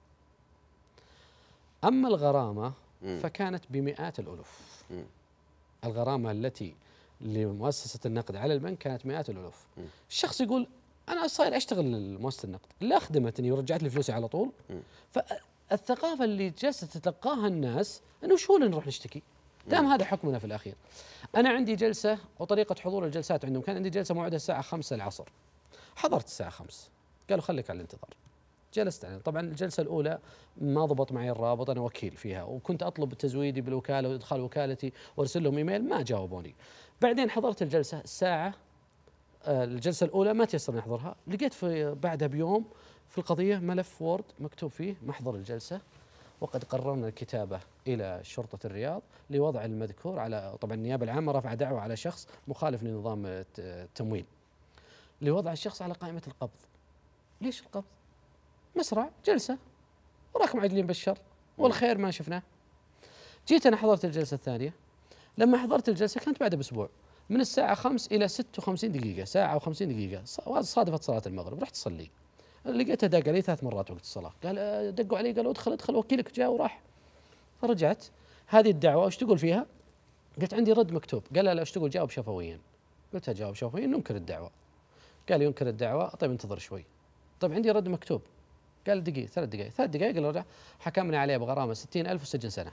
S14: أما الغرامة فكانت بمئات الألوف. الغرامة التي لمؤسسة النقد على البنك كانت مئات الألوف. الشخص يقول أنا صاير أشتغل مؤسسة النقد، لا خدمتني ورجعت لي فلوسي على طول. فالثقافة اللي جالسة تتلقاها الناس أنه شو اللي نروح نشتكي؟ دام هذا حكمنا في الأخير. أنا عندي جلسة وطريقة حضور الجلسات عندهم، كان عندي جلسة موعدها الساعة 5 العصر، حضرت الساعة 5، قالوا خليك على الانتظار. جلست يعني، طبعا الجلسة الأولى ما ضبط معي الرابط، أنا وكيل فيها وكنت أطلب تزويدي بالوكالة وإدخال وكالتي وأرسل لهم إيميل، ما جاوبوني. بعدين حضرت الجلسة الجلسة الأولى ما تيسرني أحضرها، لقيت في بعدها بيوم في القضية ملف وورد مكتوب فيه محضر الجلسة، وقد قررنا الكتابة إلى شرطة الرياض لوضع المذكور على، طبعا النيابة العامة رفع دعوة على شخص مخالف لنظام التمويل، لوضع الشخص على قائمة القبض. ليش القبض؟ مسرع جلسة وراكم عاجلين بالشر والخير ما شفناه. جيت أنا حضرت الجلسة الثانية، لما حضرت الجلسة كانت بعد بأسبوع، من الساعة 5 إلى 56 دقيقة، ساعة و50 دقيقة، صادفت صلاة المغرب، رحت أصلي، لقيته دق علي 3 مرات وقت الصلاة، قال دقوا علي قالوا ادخل وكيلك جاء وراح. فرجعت هذه الدعوة وش تقول فيها؟ قلت عندي رد مكتوب. قال لا ايش تقول؟ جاوب شفويا. قلت جاوب شفويا ننكر الدعوة. قال ينكر الدعوة، طيب انتظر شوي. طيب عندي رد مكتوب. قال دقيقة 3 دقائق قال رجع حكمنا عليه بغرامة 60,000 وسجن سنة.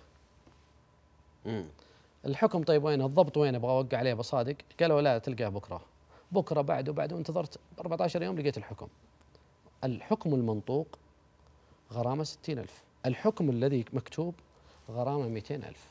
S14: الحكم طيب وين؟ الضبط وين؟ ابغى اوقع عليه بصادق. قالوا لا تلقاه بكره بعده انتظرت 14 يوم لقيت الحكم. الحكم المنطوق غرامة 60,000، الحكم الذي مكتوب غرامة 200,000.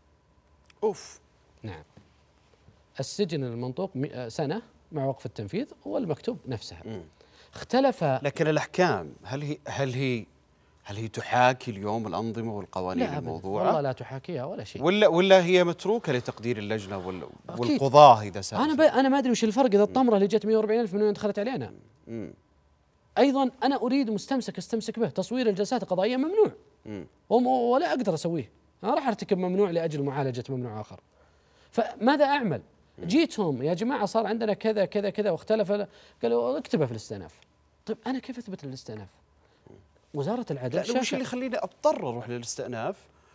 S1: اوف.
S14: نعم. السجن المنطوق سنة مع وقف التنفيذ، والمكتوب نفسها. اختلف.
S1: لكن الأحكام هل هي تحاكي اليوم الأنظمة والقوانين الموضوعة؟
S14: والله لا تحاكيها ولا شيء.
S1: ولا هي متروكة لتقدير اللجنة والقضاة إذا سأل.
S14: أنا ما أدري وش الفرق إذا الطمرة اللي جت 140,000 من وين دخلت علينا. أيضا أنا أريد استمسك به، تصوير الجلسات القضائية ممنوع. ولا أقدر أسويه، أنا راح أرتكب ممنوع لأجل معالجة ممنوع آخر. فماذا أعمل؟ جيتهم يا جماعة صار عندنا كذا كذا كذا واختلف، قالوا اكتبها في الاستئناف. طيب أنا كيف أثبت الاستئناف؟ وزارة العدل
S1: وش اللي يخليني أضطر أروح للاستئناف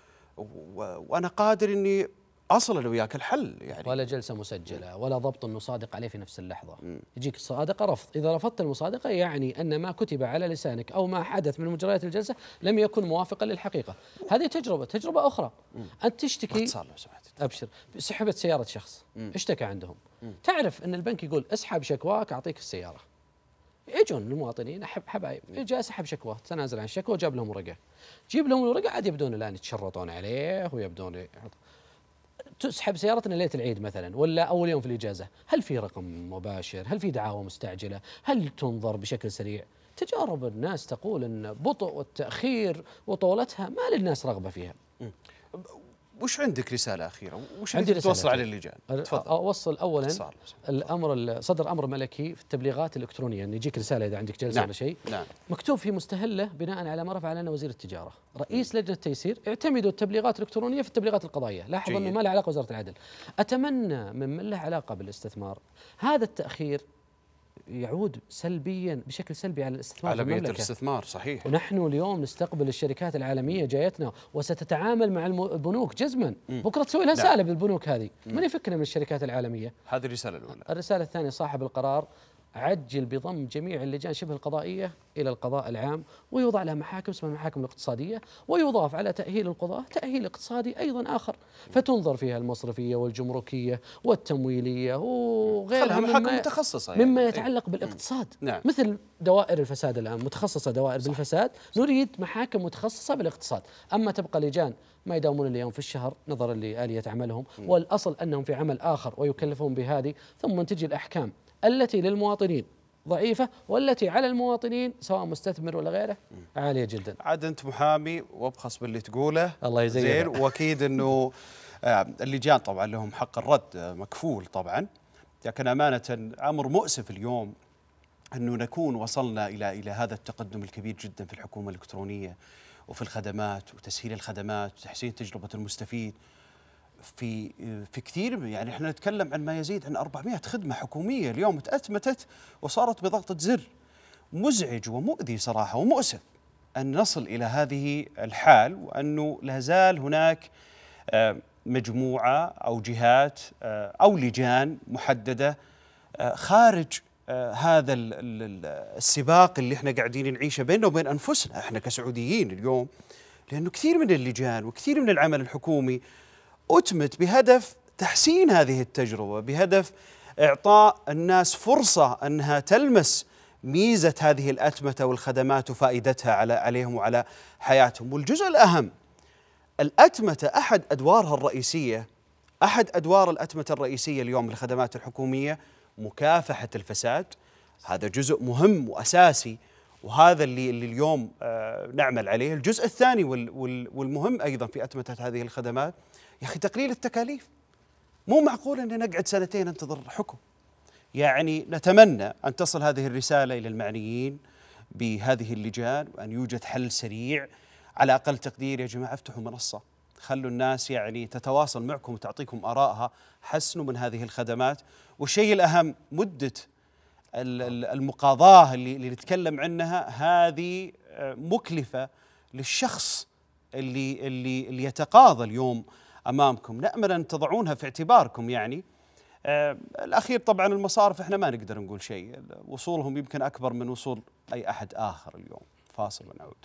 S1: وأنا قادر إني أصل أنا وياك الحل يعني؟
S14: ولا جلسة مسجلة ولا ضبط إنه صادق عليه في نفس اللحظة. يجيك الصادقة رفض، إذا رفضت المصادقة يعني أن ما كتب على لسانك أو ما حدث من مجريات الجلسة لم يكن موافقا للحقيقة. هذه تجربة أخرى. أنت تشتكي، أبشر، سحبت سيارة شخص اشتكى عندهم، تعرف أن البنك يقول اسحب شكواك أعطيك السيارة. يجون المواطنين حبايب، جاء سحب شكوى، تنازل عن الشكوى وجاب لهم ورقة، جيب لهم الورقة عاد يبدون الآن يتشرطون عليه ويبدون تسحب سيارتنا ليلة العيد مثلا ولا أول يوم في الإجازة، هل في رقم مباشر؟ هل في دعاوى مستعجلة؟ هل تنظر بشكل سريع؟ تجارب الناس تقول أن بطء والتأخير وطولتها ما للناس رغبة فيها.
S1: وش عندك رسالة أخيرة؟ وش عندك توصل على اللجان؟
S14: تفضل. أوصل أولا صدر أمر ملكي في التبليغات الإلكترونية، أن يجيك رسالة إذا عندك جلسة ولا شيء. مكتوب في مستهلة بناء على ما رفع لنا وزير التجارة رئيس لجنة التيسير، اعتمدوا التبليغات الإلكترونية في التبليغات القضائية. لاحظ أنه ما له علاقة وزارة العدل. أتمنى من له علاقة بالاستثمار، هذا التأخير يعود سلبيا بشكل سلبي على الاستثمار
S1: على بيئة الاستثمار. صحيح.
S14: ونحن اليوم نستقبل الشركات العالمية جايتنا وستتعامل مع البنوك جزما. بكرة تسوي لها سالب البنوك هذه. من يفكنا من الشركات العالمية؟
S1: هذه الرسالة الأولى.
S14: الرسالة الثانية، صاحب القرار عجل بضم جميع اللجان شبه القضائية إلى القضاء العام ويوضع لها محاكم اسمها المحاكم الاقتصادية، ويضاف على تأهيل القضاة تأهيل اقتصادي أيضا آخر، فتنظر فيها المصرفية والجمركية والتمويلية وغيرها
S1: محاكم متخصصة
S14: مما يتعلق بالاقتصاد. مثل دوائر الفساد الآن متخصصة دوائر بالفساد، نريد محاكم متخصصة بالاقتصاد. أما تبقى لجان ما يداومون اليوم في الشهر نظرا لآلية عملهم، والأصل أنهم في عمل آخر ويكلفون بهذه، ثم تجي الأحكام التي للمواطنين ضعيفة والتي على المواطنين سواء مستثمر ولا غيره عالية جدا.
S1: عاد أنت محامي وابخص باللي تقوله.
S14: الله يزيدك.
S1: زين. وأكيد أنه اللجان طبعا لهم حق الرد مكفول طبعا، لكن أمانة أمر مؤسف اليوم أنه نكون وصلنا إلى هذا التقدم الكبير جدا في الحكومة الإلكترونية وفي الخدمات وتسهيل الخدمات وتحسين تجربة المستفيد في كثير. يعني احنا نتكلم عن ما يزيد عن 400 خدمة حكومية اليوم اتأتمتت وصارت بضغطة زر. مزعج ومؤذي صراحة ومؤسف أن نصل إلى هذه الحال، وأنه لا زال هناك مجموعة أو جهات أو لجان محددة خارج هذا السباق اللي احنا قاعدين نعيشه بيننا وبين أنفسنا احنا كسعوديين اليوم، لأنه كثير من اللجان وكثير من العمل الحكومي أتمت بهدف تحسين هذه التجربة، بهدف إعطاء الناس فرصة أنها تلمس ميزة هذه الأتمتة والخدمات وفائدتها عليهم وعلى حياتهم. والجزء الأهم، الأتمتة أحد أدوارها الرئيسية، أحد أدوار الأتمتة الرئيسية اليوم للخدمات الحكومية مكافحة الفساد. هذا جزء مهم وأساسي، وهذا اللي اليوم نعمل عليه. الجزء الثاني والمهم أيضا في أتمتة هذه الخدمات يا أخي تقليل التكاليف. مو معقول أن نقعد سنتين ننتظر حكم. يعني نتمنى أن تصل هذه الرسالة إلى المعنيين بهذه اللجان وأن يوجد حل سريع. على أقل تقدير يا جماعة افتحوا منصة، خلوا الناس يعني تتواصل معكم وتعطيكم آرائها، حسنوا من هذه الخدمات. والشيء الأهم مدة المقاضاة اللي نتكلم عنها هذه مكلفة للشخص اللي يتقاضى اليوم أمامكم. نأمل أن تضعونها في اعتباركم. يعني الأخير طبعا المصارف احنا ما نقدر نقول شيء، وصولهم يمكن أكبر من وصول أي أحد آخر اليوم. فاصل ونعود.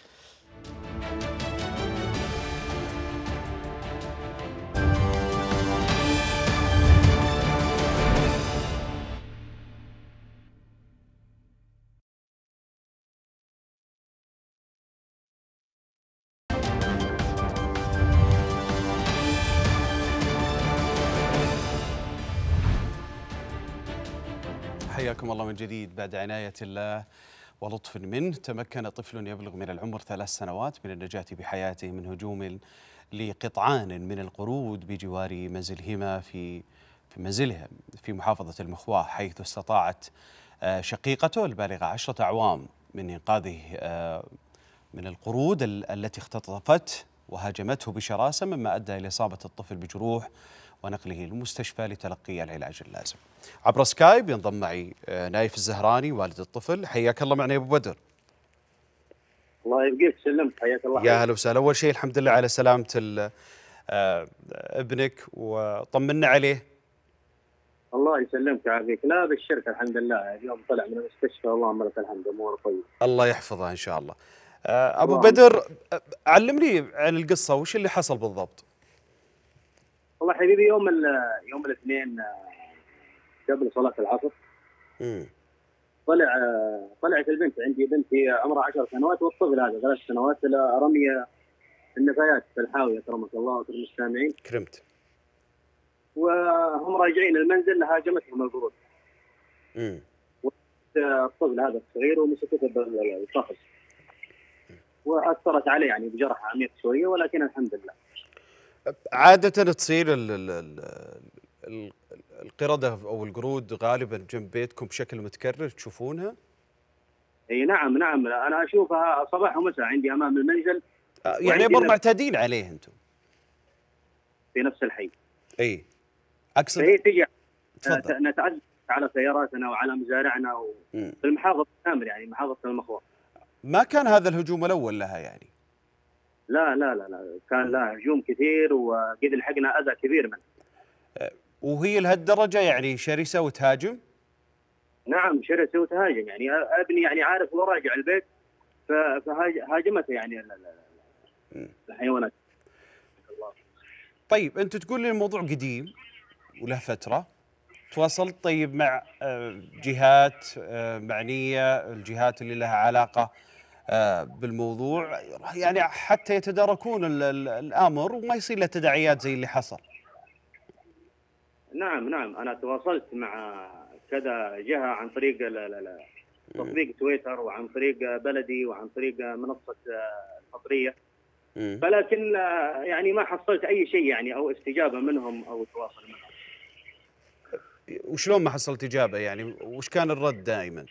S1: حياكم الله من جديد. بعد عناية الله ولطف منه تمكن طفل يبلغ من العمر 3 سنوات من النجاة بحياته من هجوم لقطعان من القرود بجوار منزلهما في منزلهم في محافظة المخواة، حيث استطاعت شقيقته البالغة 10 أعوام من إنقاذه من القرود التي اختطفت وهاجمته بشراسة، مما أدى إلى إصابة الطفل بجروح ونقله للمستشفى لتلقي العلاج اللازم. عبر سكايب ينضم معي نايف الزهراني والد الطفل. حياك الله معنا يا ابو بدر.
S15: الله يبقيك، سلمت، حياك الله.
S1: يا هلا وسهلا. اول شيء الحمد لله على سلامة ابنك، وطمنا عليه.
S15: الله يسلمك ويعافيك. لا بالشركة الحمد لله، اليوم طلع من المستشفى اللهم لك الحمد، اموره طيب.
S1: الله يحفظه ان شاء الله. ابو بدر علمني عن القصة، وش اللي حصل بالضبط؟
S15: والله حبيبي يوم الاثنين قبل صلاة العصر طلعت البنت، عندي بنتي عمرها 10 سنوات والطفل هذا 3 سنوات، رمي النفايات في الحاوية كرمك الله وكرم المستمعين.
S1: كرمت.
S15: وهم راجعين المنزل هاجمتهم القرود. الطفل هذا الصغير ومسكته بالفخذ وأثرت عليه يعني بجرح عميق شوية، ولكن الحمد لله.
S1: عادة تصير القردة أو القرود غالبا جنب بيتكم بشكل متكرر تشوفونها؟
S15: اي نعم انا اشوفها صباح ومساء عندي امام المنزل.
S1: يعني امر معتادين عليه انتم
S15: في نفس الحي.
S1: اي اقصد
S15: هي تجي نتعدى على سياراتنا وعلى مزارعنا في المحافظة كامل، يعني محافظة المخواة.
S1: ما كان هذا الهجوم الاول لها يعني؟
S15: لا كان لها هجوم كثير وقد لحقنا اذى كبير منه.
S1: وهي لهالدرجة يعني شرسة وتهاجم؟
S15: نعم شرسة وتهاجم، يعني ابني يعني عارف هو راجع البيت فهاجمته يعني الحيوانات.
S1: طيب انت تقول لي الموضوع قديم وله فترة، تواصلت طيب مع جهات معنية، الجهات اللي لها علاقة بالموضوع، يعني حتى يتداركون الامر وما يصير له تداعيات زي اللي حصل؟
S15: نعم أنا تواصلت مع كذا جهة عن طريق تطبيق تويتر وعن طريق بلدي وعن طريق منصة الفطرية، ولكن يعني ما حصلت أي شيء يعني أو استجابة منهم أو تواصل منهم.
S1: وشلون ما حصلت إجابة يعني؟ وش كان الرد دائما؟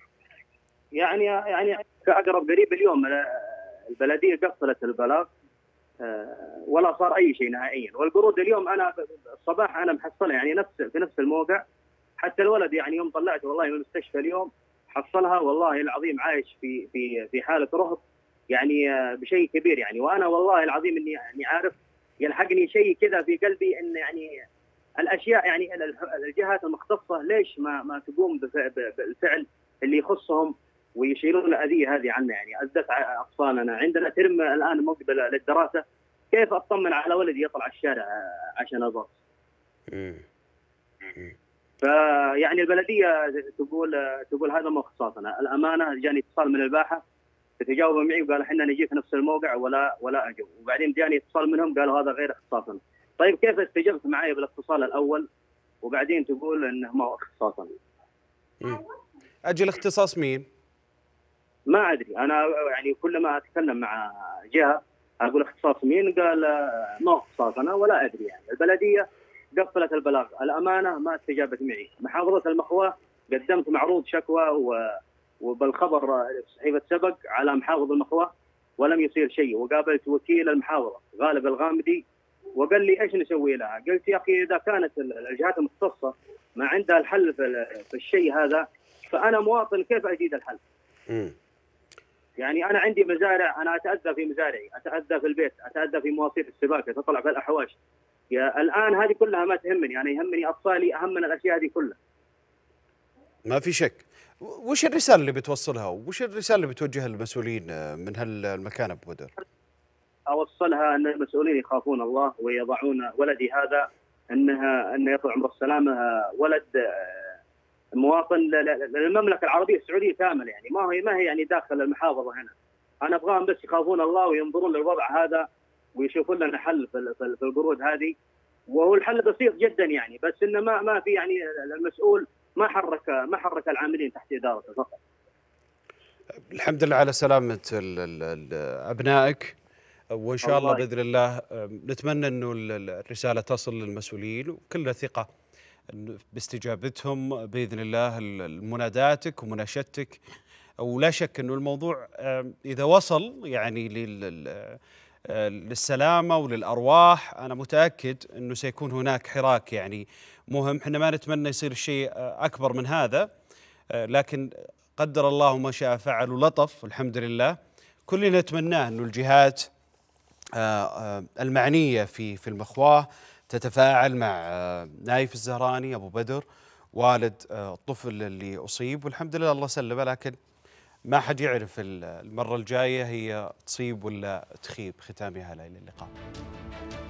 S15: يعني كأقرب قريب اليوم البلدية قفلت البلاغ ولا صار اي شيء نهائيا. والقرود اليوم انا الصباح انا محصلها يعني في نفس الموقع، حتى الولد يعني يوم طلعته والله من المستشفى اليوم حصلها والله العظيم عايش في حاله رهب يعني بشيء كبير يعني. وانا والله العظيم اني يعني عارف يلحقني شيء كذا في قلبي ان يعني الاشياء يعني الجهات المختصه ليش ما تقوم بالفعل اللي يخصهم ويشيلون الاذيه هذه عنا. يعني الدفع اطفالنا عندنا ترم الان مقبل للدراسه، كيف اطمن على ولدي يطلع الشارع عشان الباص؟ فيعني البلديه تقول هذا مو اختصاصنا. الامانه جاني اتصال من الباحه تجاوبوا معي وقال احنا نجي في نفس الموقع ولا اجوا، وبعدين جاني اتصال منهم قالوا هذا غير اختصاصنا. طيب كيف استجبت معي بالاتصال الاول وبعدين تقول انه ما هو اختصاصنا؟
S1: اجل اختصاص مين؟
S15: ما ادري انا، يعني كل ما اتكلم مع جهه اقول اختصاص مين، قال ما اختصاص انا ولا ادري. يعني البلديه قفلت البلاغ، الامانه ما استجابت معي، محافظه المخواه قدمت معروض شكوى وبالخبر صحيفه سبق على محافظ المخواه ولم يصير شيء، وقابلت وكيل المحافظه غالب الغامدي وقال لي ايش نسوي لها؟ قلت يا اخي اذا كانت الجهات المختصه ما عندها الحل في الشيء هذا، فانا مواطن كيف اجيد الحل؟ يعني انا عندي مزارع، انا اتاذى في مزارعي، اتاذى في البيت، اتاذى في مواسير السباكه تطلع في الاحواش. الان هذه كلها ما تهمني، انا يهمني اطفالي اهم من الاشياء هذه كلها.
S1: ما في شك. وش الرساله اللي بتوصلها؟ وش الرساله اللي بتوجهها للمسؤولين من هالمكان ابو بدر؟
S15: اوصلها ان المسؤولين يخافون الله ويضعون ولدي هذا انه يطول عمره السلامه ولد مواطن للمملكه العربيه السعوديه كامل، يعني ما هي يعني داخل المحافظه هنا. انا ابغاهم بس يخافون الله وينظرون للوضع هذا ويشوفون لنا حل في القرود هذه، وهو الحل بسيط جدا يعني، بس انه ما في يعني المسؤول ما حرك العاملين تحت ادارته فقط.
S1: الحمد لله على سلامه ابنائك، وان شاء الله باذن الله نتمنى انه الرساله تصل للمسؤولين، وكلنا ثقه باستجابتهم باذن الله لمناداتك ومناشدتك. ولا شك انه الموضوع اذا وصل يعني للسلامه وللارواح، انا متاكد انه سيكون هناك حراك يعني مهم. احنا ما نتمنى يصير الشيء اكبر من هذا، لكن قدر الله ما شاء فعل ولطف الحمد لله. كلنا نتمناه انه الجهات المعنيه في المخواه تتفاعل مع نايف الزهراني ابو بدر والد الطفل اللي اصيب، والحمد لله الله سلمه، لكن ما حد يعرف المره الجايه هي تصيب ولا تخيب ختامها. الى اللقاء.